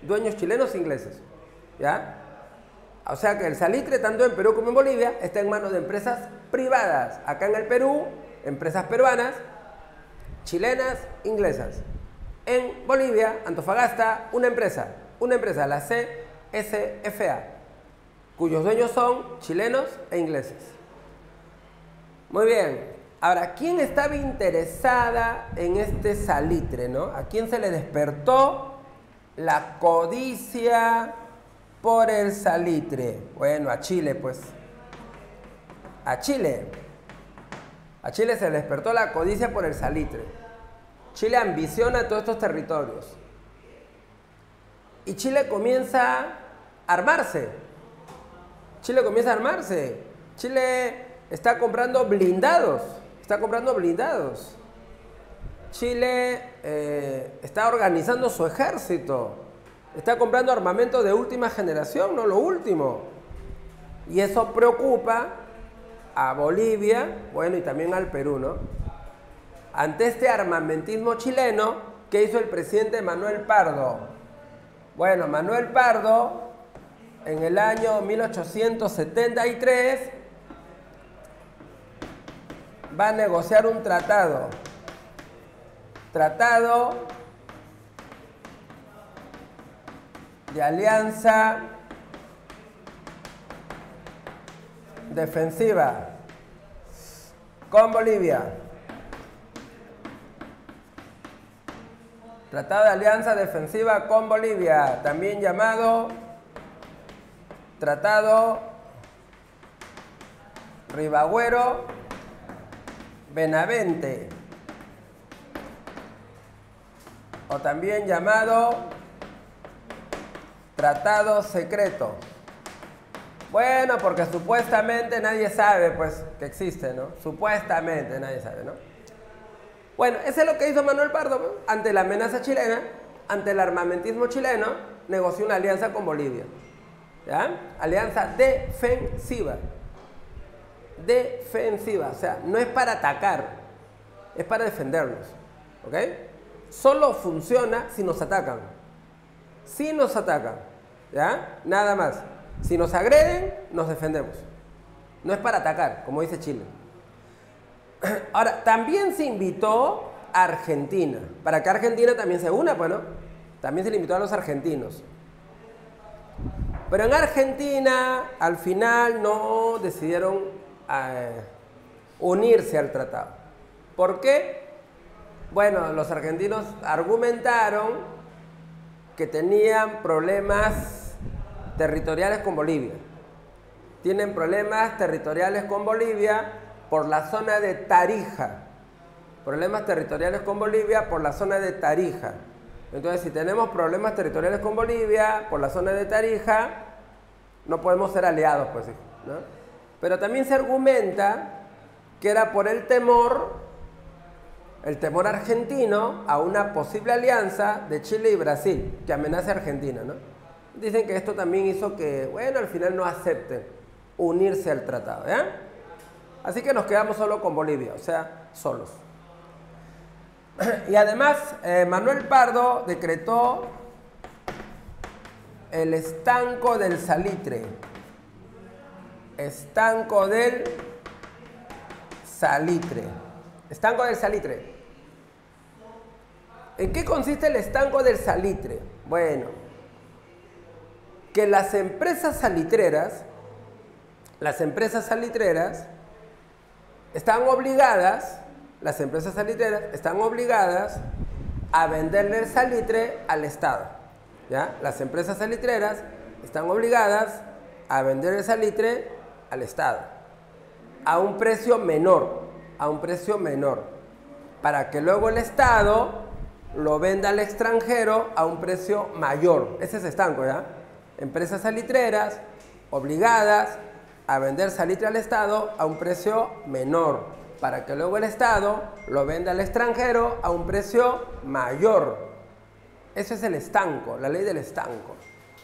¿ya? O sea que el salitre, tanto en Perú como en Bolivia, está en manos de empresas privadas. Acá en el Perú, empresas peruanas, chilenas, inglesas. En Bolivia, Antofagasta, una empresa, la CSFA, cuyos dueños son chilenos e ingleses. Muy bien, Ahora, ¿quién estaba interesada en este salitre, no? ¿A quién se le despertó la codicia por el salitre? Bueno, a Chile, pues. A Chile. A Chile se le despertó la codicia por el salitre. Chile ambiciona todos estos territorios. Y Chile comienza a armarse. Chile comienza a armarse. Chile está comprando blindados. Está comprando blindados. Chile está organizando su ejército. Está comprando armamento de última generación, no lo último. Y eso preocupa a Bolivia, bueno, y también al Perú, ¿no? Ante este armamentismo chileno, ¿qué hizo el presidente Manuel Pardo? Bueno, Manuel Pardo, en el año 1873, va a negociar un tratado. Tratado de alianza defensiva con Bolivia. Tratado de alianza defensiva con Bolivia, también llamado Tratado Ribagüero-Benavente, o también llamado Tratado Secreto. Bueno, porque supuestamente nadie sabe, pues, que existe, ¿no? Supuestamente nadie sabe, ¿no? Bueno, eso es lo que hizo Manuel Pardo, ¿no? Ante la amenaza chilena, ante el armamentismo chileno, negoció una alianza con Bolivia. ¿Ya? Alianza defensiva. Defensiva, o sea, no es para atacar, es para defendernos. ¿Ok? Solo funciona si nos atacan. Si nos atacan, ¿ya? Nada más. Si nos agreden, nos defendemos. No es para atacar, como dice Chile. Ahora, también se invitó a Argentina, para que Argentina también se una, pues, ¿no? También se le invitó a los argentinos. Pero en Argentina, al final, no decidieron unirse al tratado. ¿Por qué? Bueno, los argentinos argumentaron que tenían problemas territoriales con Bolivia. Tienen problemas territoriales con Bolivia por la zona de Tarija. Problemas territoriales con Bolivia por la zona de Tarija. Entonces, si tenemos problemas territoriales con Bolivia por la zona de Tarija, no podemos ser aliados, pues, ¿no? Pero también se argumenta que era por el temor argentino a una posible alianza de Chile y Brasil, que amenaza a Argentina, ¿no? Dicen que esto también hizo que, bueno, al final no acepten unirse al tratado, ¿ya? Así que nos quedamos solo con Bolivia, o sea, solos. Y además, Manuel Pardo decretó el estanco del salitre. Estanco del salitre. Estanco del salitre. ¿En qué consiste el estanco del salitre? Bueno, que las empresas salitreras están obligadas a venderle el salitre al Estado. ¿Ya? Las empresas salitreras están obligadas a vender el salitre al Estado a un precio menor, para que luego el Estado lo venda al extranjero a un precio mayor. Ese es estanco, ¿ya? Empresas salitreras obligadas a vender salitre al Estado a un precio menor, para que luego el Estado lo venda al extranjero a un precio mayor. Eso es el estanco, la ley del estanco.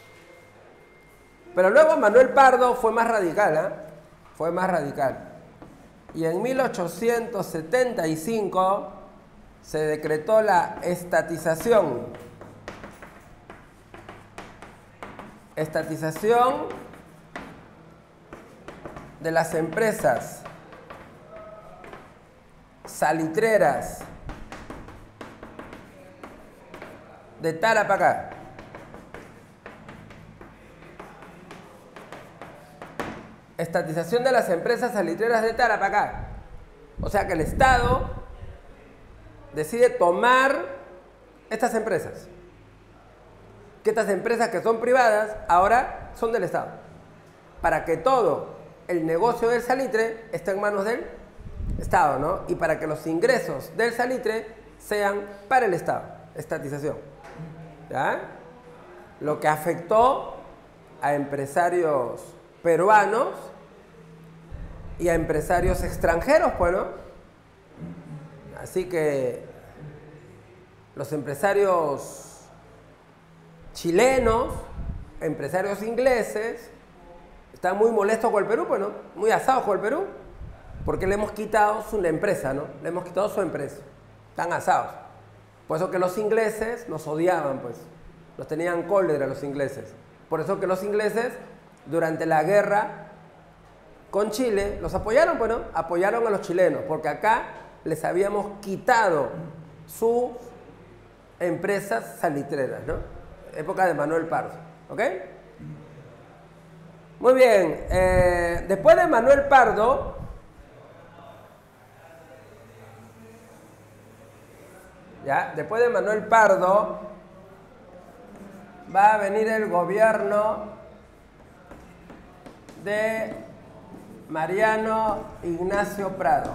Pero luego Manuel Pardo fue más radical, ¿eh? Fue más radical. Y en 1875 se decretó la estatización. Estatización de las empresas salitreras de Tarapacá. Estatización de las empresas salitreras de Tarapacá. O sea que el Estado decide tomar estas empresas. Que estas empresas que son privadas ahora son del Estado. Para que todo el negocio del salitre esté en manos del Estado, ¿no? Y para que los ingresos del salitre sean para el Estado. Estatización. ¿Ya? Lo que afectó a empresarios peruanos y a empresarios extranjeros, pues, ¿no? Así que los empresarios chilenos, empresarios ingleses, están muy molestos con el Perú, pues, ¿no? Muy asados con el Perú, porque le hemos quitado su empresa, ¿no? Le hemos quitado su empresa. Están asados. Por eso que los ingleses nos odiaban, pues. Nos tenían cólera los ingleses. Por eso que los ingleses, durante la guerra con Chile, los apoyaron, pues, ¿no? Apoyaron a los chilenos, porque acá les habíamos quitado sus empresas salitreras, ¿no? Época de Manuel Pardo, ¿ok? Muy bien, después de Manuel Pardo, ¿ya? Después de Manuel Pardo, va a venir el gobierno de Mariano Ignacio Prado.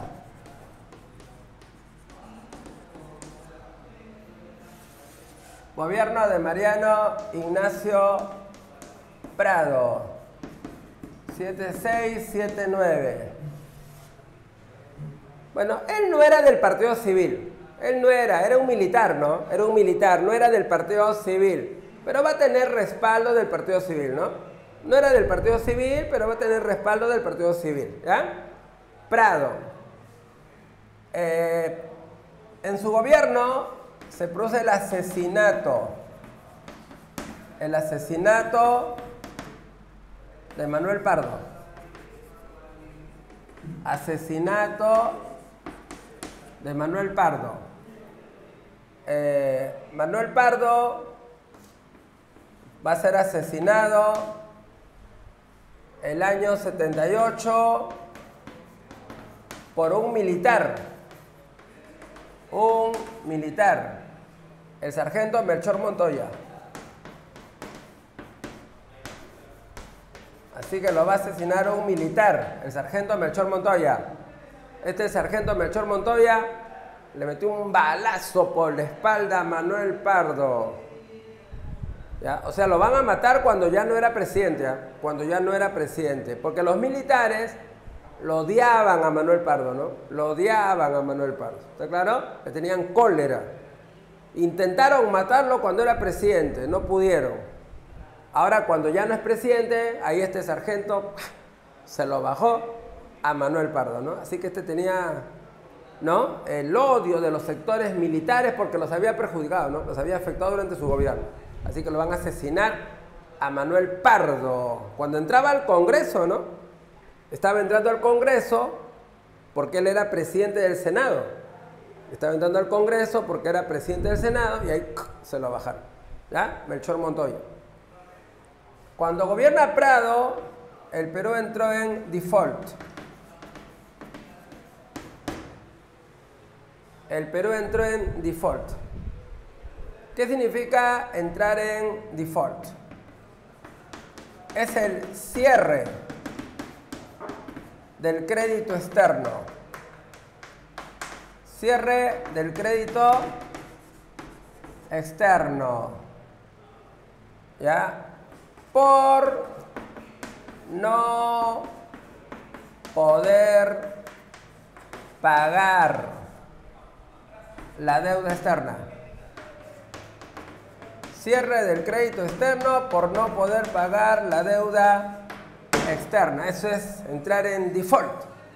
Gobierno de Mariano Ignacio Prado. 7679. Bueno, él no era del Partido Civil. Él no era un militar, ¿no? Era un militar, no era del Partido Civil. Pero va a tener respaldo del Partido Civil, ¿no? No era del Partido Civil, pero va a tener respaldo del Partido Civil, ¿ya? Prado. En su gobierno se produce el asesinato. El asesinato de Manuel Pardo. Asesinato de Manuel Pardo. Manuel Pardo va a ser asesinado el año 78 por un militar. Un militar. El sargento Melchor Montoya. Así que lo va a asesinar un militar, el sargento Melchor Montoya. Este sargento Melchor Montoya le metió un balazo por la espalda a Manuel Pardo. ¿Ya? O sea, lo van a matar cuando ya no era presidente, ¿ya? Cuando ya no era presidente. Porque los militares lo odiaban a Manuel Pardo, ¿no? Lo odiaban a Manuel Pardo. ¿Está claro? Le tenían cólera. Intentaron matarlo cuando era presidente, no pudieron. Ahora, cuando ya no es presidente, ahí este sargento se lo bajó a Manuel Pardo, ¿no? Así que este tenía, ¿no?, el odio de los sectores militares porque los había perjudicado, ¿no? Los había afectado durante su gobierno. Así que lo van a asesinar a Manuel Pardo. Cuando entraba al Congreso, ¿no? Estaba entrando al Congreso porque él era presidente del Senado. Estaba entrando al Congreso porque era presidente del Senado y ahí se lo bajaron, ¿ya? Melchor Montoya. Cuando gobierna Prado, el Perú entró en default. El Perú entró en default. ¿Qué significa entrar en default? Es el cierre del crédito externo. Cierre del crédito externo. ¿Ya? Por no poder pagar la deuda externa. Cierre del crédito externo por no poder pagar la deuda externa. Eso es entrar en default.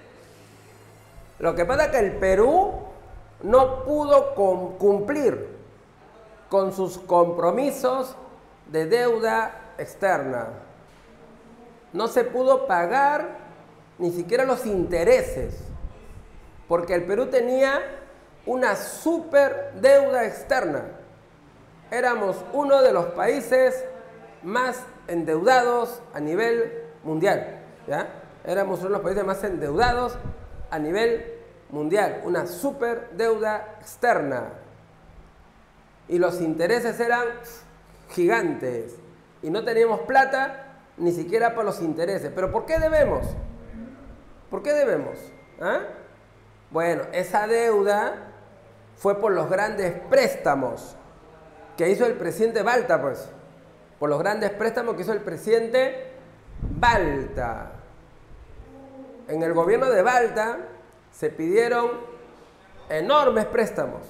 Lo que pasa es que el Perú no pudo cumplir con sus compromisos de deuda externa. No se pudo pagar ni siquiera los intereses, porque el Perú tenía una super deuda externa. Éramos uno de los países más endeudados a nivel mundial, ¿ya? Éramos uno de los países más endeudados a nivel mundial, una superdeuda externa. Y los intereses eran gigantes. Y no teníamos plata ni siquiera para los intereses. ¿Pero por qué debemos? ¿Por qué debemos? ¿Ah? Bueno, esa deuda fue por los grandes préstamos que hizo el presidente Balta, pues. Por los grandes préstamos que hizo el presidente Balta. En el gobierno de Balta se pidieron enormes préstamos.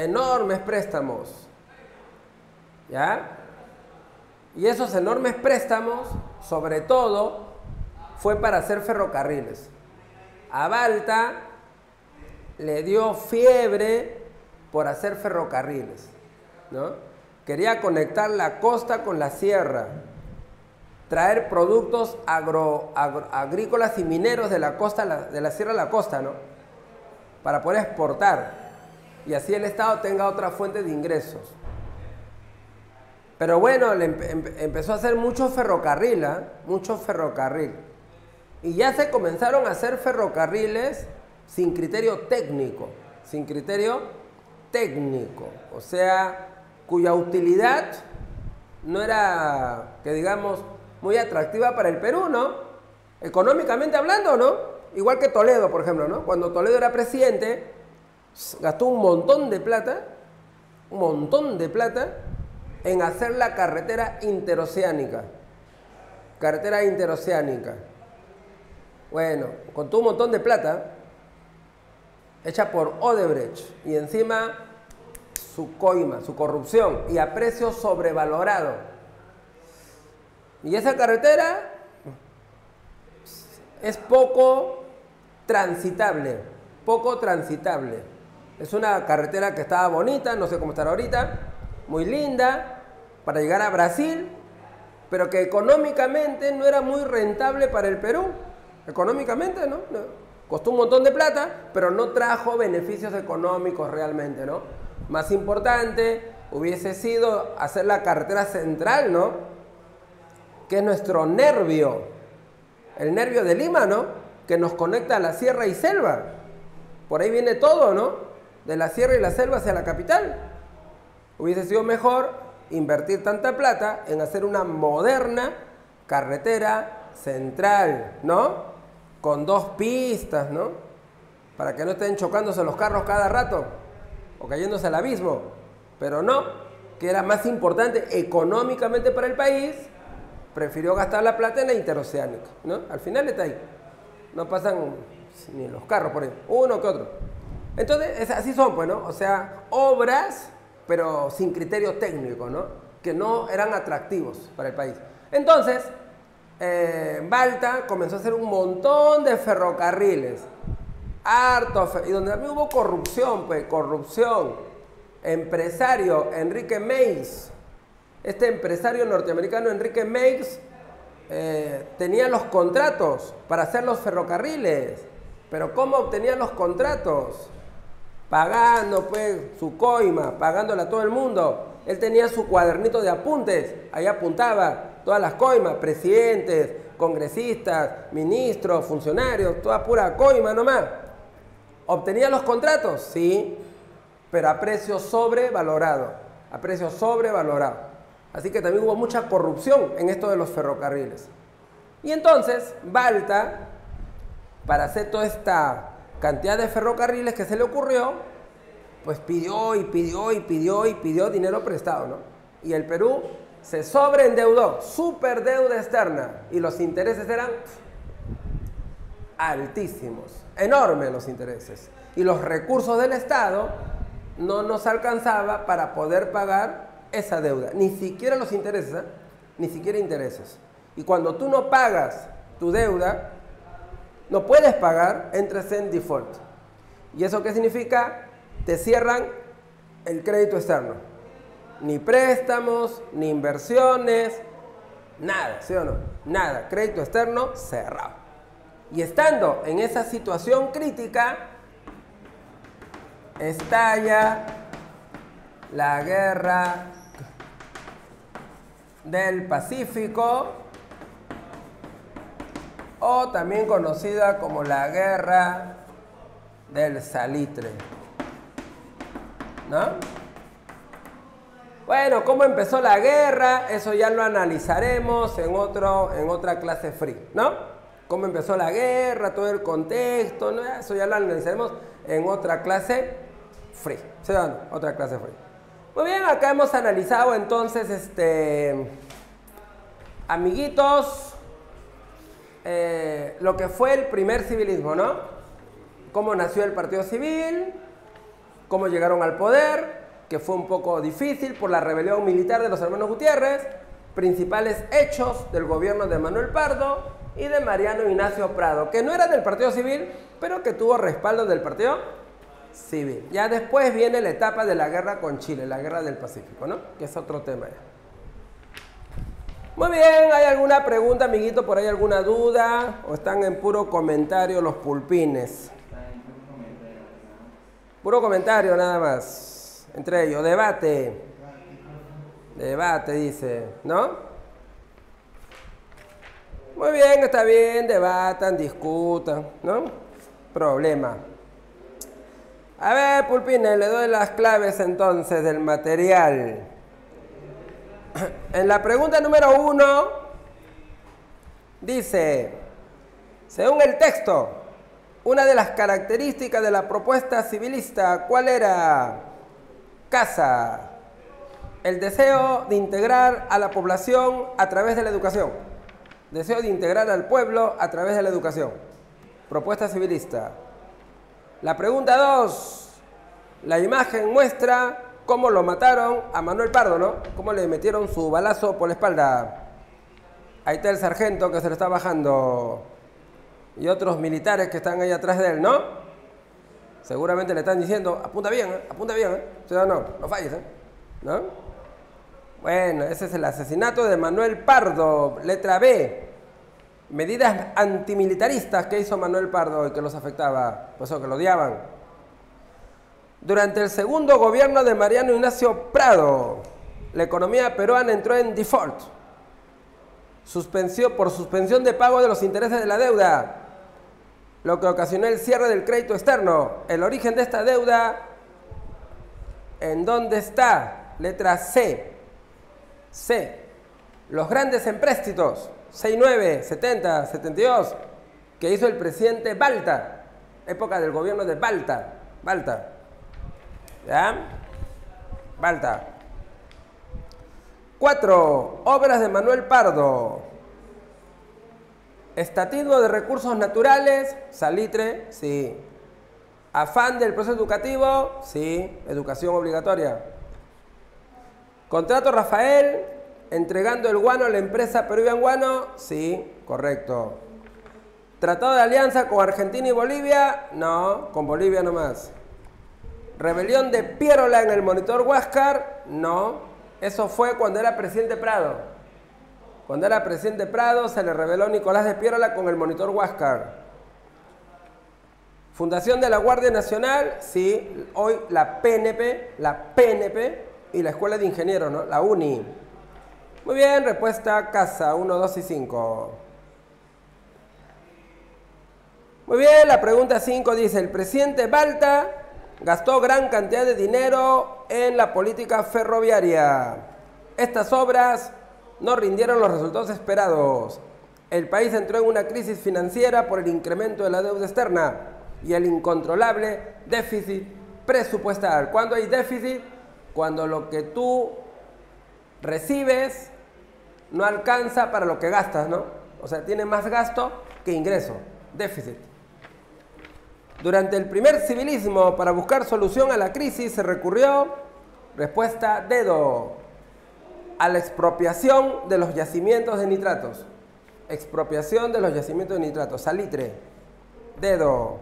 ¿Ya? Y esos enormes préstamos, sobre todo, fue para hacer ferrocarriles. A Balta le dio fiebre por hacer ferrocarriles, ¿no? Quería conectar la costa con la sierra, traer productos agrícolas y mineros de la costa, de la sierra a la costa, ¿no? Para poder exportar y así el Estado tenga otra fuente de ingresos. Pero bueno, empezó a hacer mucho ferrocarril, ¿eh? Mucho ferrocarril. Y ya se comenzaron a hacer ferrocarriles sin criterio técnico. O sea, cuya utilidad no era, que digamos, muy atractiva para el Perú, ¿no? Económicamente hablando, ¿no? Igual que Toledo, por ejemplo, ¿no? Cuando Toledo era presidente, gastó un montón de plata en hacer la carretera interoceánica. Bueno, costó un montón de plata, hecha por Odebrecht, y encima su coima, su corrupción, y a precio sobrevalorado. Y esa carretera es poco transitable. Es una carretera que estaba bonita, no sé cómo estará ahorita, muy linda, para llegar a Brasil, pero que económicamente no era muy rentable para el Perú. Económicamente, ¿no? Costó un montón de plata, pero no trajo beneficios económicos realmente, ¿no? Más importante hubiese sido hacer la carretera central, ¿no? Que es nuestro nervio, el nervio de Lima, ¿no? Que nos conecta a la sierra y selva. Por ahí viene todo, ¿no? De la sierra y la selva hacia la capital. Hubiese sido mejor invertir tanta plata en hacer una moderna carretera central, ¿no? Con 2 pistas, ¿no? Para que no estén chocándose los carros cada rato o cayéndose al abismo. Pero no, que era más importante económicamente para el país, prefirió gastar la plata en la interoceánica, ¿no? Al final está ahí. No pasan ni los carros por ahí, uno que otro. Entonces, así son, pues, ¿no? O sea, obras, pero sin criterio técnico, ¿no? Que no eran atractivos para el país. Entonces, Balta comenzó a hacer un montón de ferrocarriles, y donde también hubo corrupción, pues, Empresario Enrique Meix, este empresario norteamericano Enrique Meix, tenía los contratos para hacer los ferrocarriles. Pero ¿cómo obtenía los contratos? Pagando, pues, su coima, pagándole a todo el mundo. Él tenía su cuadernito de apuntes, ahí apuntaba todas las coimas, presidentes, congresistas, ministros, funcionarios, toda pura coima nomás. ¿Obtenía los contratos? Sí, pero a precio sobrevalorado, Así que también hubo mucha corrupción en esto de los ferrocarriles. Y entonces, Balta, para hacer toda esta cantidad de ferrocarriles que se le ocurrió, pues pidió dinero prestado, ¿no? Y el Perú se sobreendeudó, superdeuda externa, y los intereses eran altísimos, enormes los intereses. Y los recursos del Estado no nos alcanzaba para poder pagar esa deuda, ni siquiera los intereses, ¿eh? Ni siquiera intereses. Y cuando tú no pagas tu deuda, no puedes pagar, entras en default. ¿Y eso qué significa? Te cierran el crédito externo. Ni préstamos, ni inversiones, nada, ¿sí o no? Nada, crédito externo cerrado. Y estando en esa situación crítica, estalla la guerra del Pacífico, o también conocida como la guerra del salitre. ¿No? Bueno, ¿cómo empezó la guerra? Eso ya lo analizaremos en otra clase free, ¿no? Cómo empezó la guerra, todo el contexto, ¿no? Eso ya lo analizaremos en otra clase free. ¿Sí o no? Otra clase free. Muy bien, acá hemos analizado entonces, amiguitos, lo que fue el primer civilismo, ¿no? Cómo nació el Partido Civil, cómo llegaron al poder, que fue un poco difícil por la rebelión militar de los hermanos Gutiérrez, principales hechos del gobierno de Manuel Pardo y de Mariano Ignacio Prado, que no era del Partido Civil, pero que tuvo respaldo del Partido Civil. Ya después viene la etapa de la guerra con Chile, la guerra del Pacífico, ¿no? Que es otro tema ya. Muy bien, ¿hay alguna pregunta, amiguito? ¿Por ahí alguna duda? ¿O están en puro comentario los pulpines? Puro comentario nada más. Entre ellos, debate. Debate, dice, ¿no? Muy bien, está bien, debatan, discutan, ¿no? Problema. A ver, pulpines, le doy las claves entonces del material. En la pregunta número 1, dice, según el texto, una de las características de la propuesta civilista, ¿cuál era? Casa, el deseo de integrar a la población a través de la educación. Deseo de integrar al pueblo a través de la educación. Propuesta civilista. La pregunta 2. La imagen muestra cómo lo mataron a Manuel Pardo, ¿no? Cómo le metieron su balazo por la espalda. Ahí está el sargento que se lo está bajando. Y otros militares que están ahí atrás de él, ¿no? Seguramente le están diciendo, apunta bien, ¿eh? ¿Sí o no? No falles, ¿no? Bueno, ese es el asesinato de Manuel Pardo, letra B. Medidas antimilitaristas que hizo Manuel Pardo y que los afectaba, por eso que lo odiaban. Durante el segundo gobierno de Mariano Ignacio Prado, la economía peruana entró en default. Por suspensión de pago de los intereses de la deuda, lo que ocasionó el cierre del crédito externo. El origen de esta deuda, ¿en dónde está? Letra C. C. Los grandes empréstitos, 69, 70, 72, que hizo el presidente Balta, época del gobierno de Balta. ¿Ya? Balta. 4. Obras de Manuel Pardo. Estatismo de recursos naturales, salitre, sí. Afán del proceso educativo, sí. Educación obligatoria. Contrato Rafael, entregando el guano a la empresa Peruvian Guano, sí, correcto. Tratado de alianza con Argentina y Bolivia, no, con Bolivia nomás. Rebelión de Pierola en el monitor Huáscar, no. Eso fue cuando era presidente Prado. Cuando era presidente Prado se le rebeló Nicolás de Pierola con el monitor Huáscar. Fundación de la Guardia Nacional, sí, hoy la PNP y la Escuela de Ingenieros, ¿no? La UNI. Muy bien, respuesta Casa, 1, 2 y 5. Muy bien, la pregunta 5 dice, el presidente Balta gastó gran cantidad de dinero en la política ferroviaria. Estas obras no rindieron los resultados esperados. El país entró en una crisis financiera por el incremento de la deuda externa y el incontrolable déficit presupuestal. ¿Cuándo hay déficit? Cuando lo que tú recibes no alcanza para lo que gastas, ¿no? O sea, tiene más gasto que ingreso. Déficit. Durante el primer civilismo, para buscar solución a la crisis, se recurrió, respuesta dedo, a la expropiación de los yacimientos de nitratos. Expropiación de los yacimientos de nitratos. Salitre. Dedo.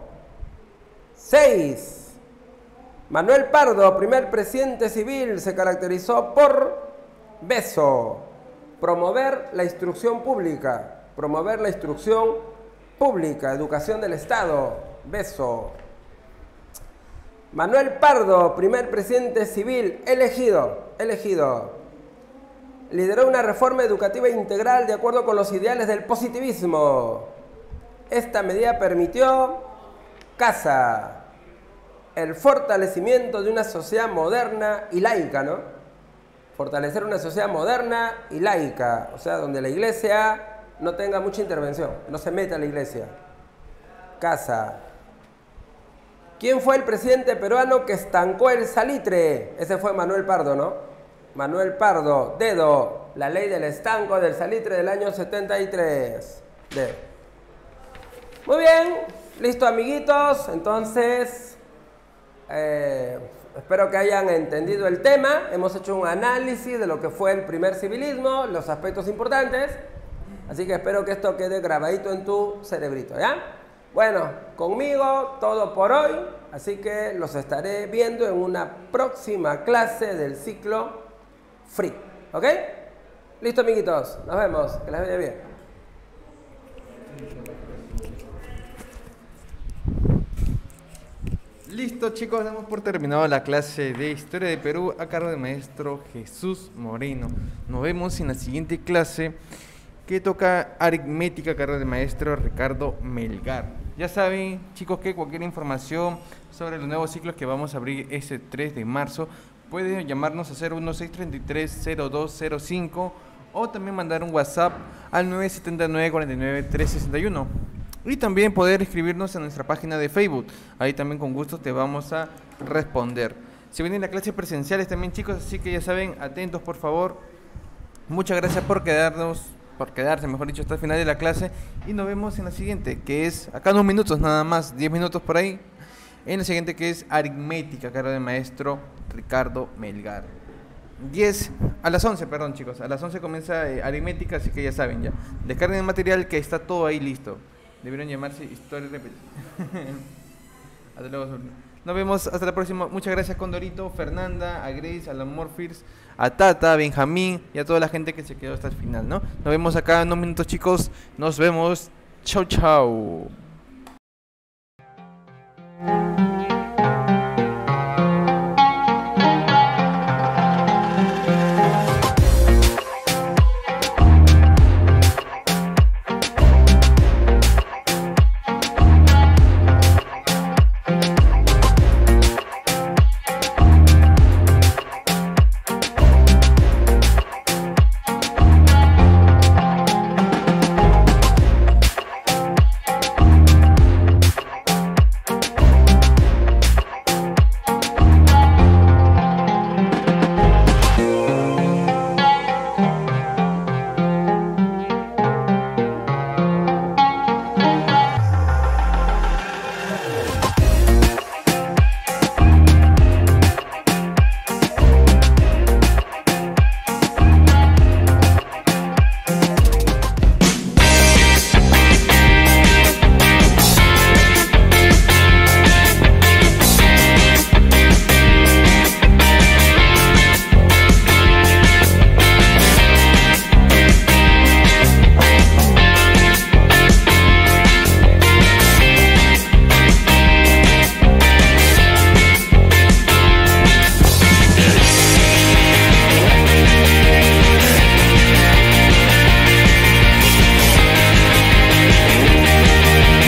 6. Manuel Pardo, primer presidente civil, se caracterizó por beso. Promover la instrucción pública. Promover la instrucción pública. Educación del Estado. Beso. Manuel Pardo, primer presidente civil, elegido. Lideró una reforma educativa integral de acuerdo con los ideales del positivismo. Esta medida permitió casa, el fortalecimiento de una sociedad moderna y laica, ¿no? Fortalecer una sociedad moderna y laica, o sea, donde la iglesia no tenga mucha intervención, no se meta a la iglesia. Casa. ¿Quién fue el presidente peruano que estancó el salitre? Ese fue Manuel Pardo, ¿no? Manuel Pardo, dedo, la ley del estanco del salitre del año 73. Dedo. Muy bien, listo amiguitos, entonces espero que hayan entendido el tema. Hemos hecho un análisis de lo que fue el primer civilismo, los aspectos importantes, así que espero que esto quede grabadito en tu cerebrito, ¿ya? Bueno, conmigo todo por hoy, así que los estaré viendo en una próxima clase del ciclo Free, ¿ok? Listo amiguitos, nos vemos, que les vaya bien. Listo chicos, damos por terminado la clase de Historia de Perú a cargo del maestro Jesús Moreno. Nos vemos en la siguiente clase que toca aritmética a cargo del maestro Ricardo Melgar. Ya saben chicos que cualquier información sobre los nuevos ciclos que vamos a abrir ese 3 de marzo pueden llamarnos a 01633-0205 o también mandar un WhatsApp al 979-49-361. Y también poder escribirnos en nuestra página de Facebook. Ahí también con gusto te vamos a responder. Se vienen las clases presenciales también chicos, así que ya saben, atentos por favor. Muchas gracias por quedarse, mejor dicho, hasta el final de la clase. Y nos vemos en la siguiente, que es acá unos minutos nada más, 10 minutos por ahí. En la siguiente que es aritmética, a cargo del maestro Ricardo Melgar. A las 11, perdón chicos, a las 11 comienza aritmética, así que ya saben ya. Descarguen el material que está todo ahí listo. Debieron llamarse Historia de Perú. Hasta luego, sobrino. Nos vemos hasta la próxima. Muchas gracias Condorito, Fernanda, a Grace, a la Morphirs, a Tata, a Benjamín y a toda la gente que se quedó hasta el final, ¿no? Nos vemos acá en unos minutos chicos. Nos vemos. Chau, chau.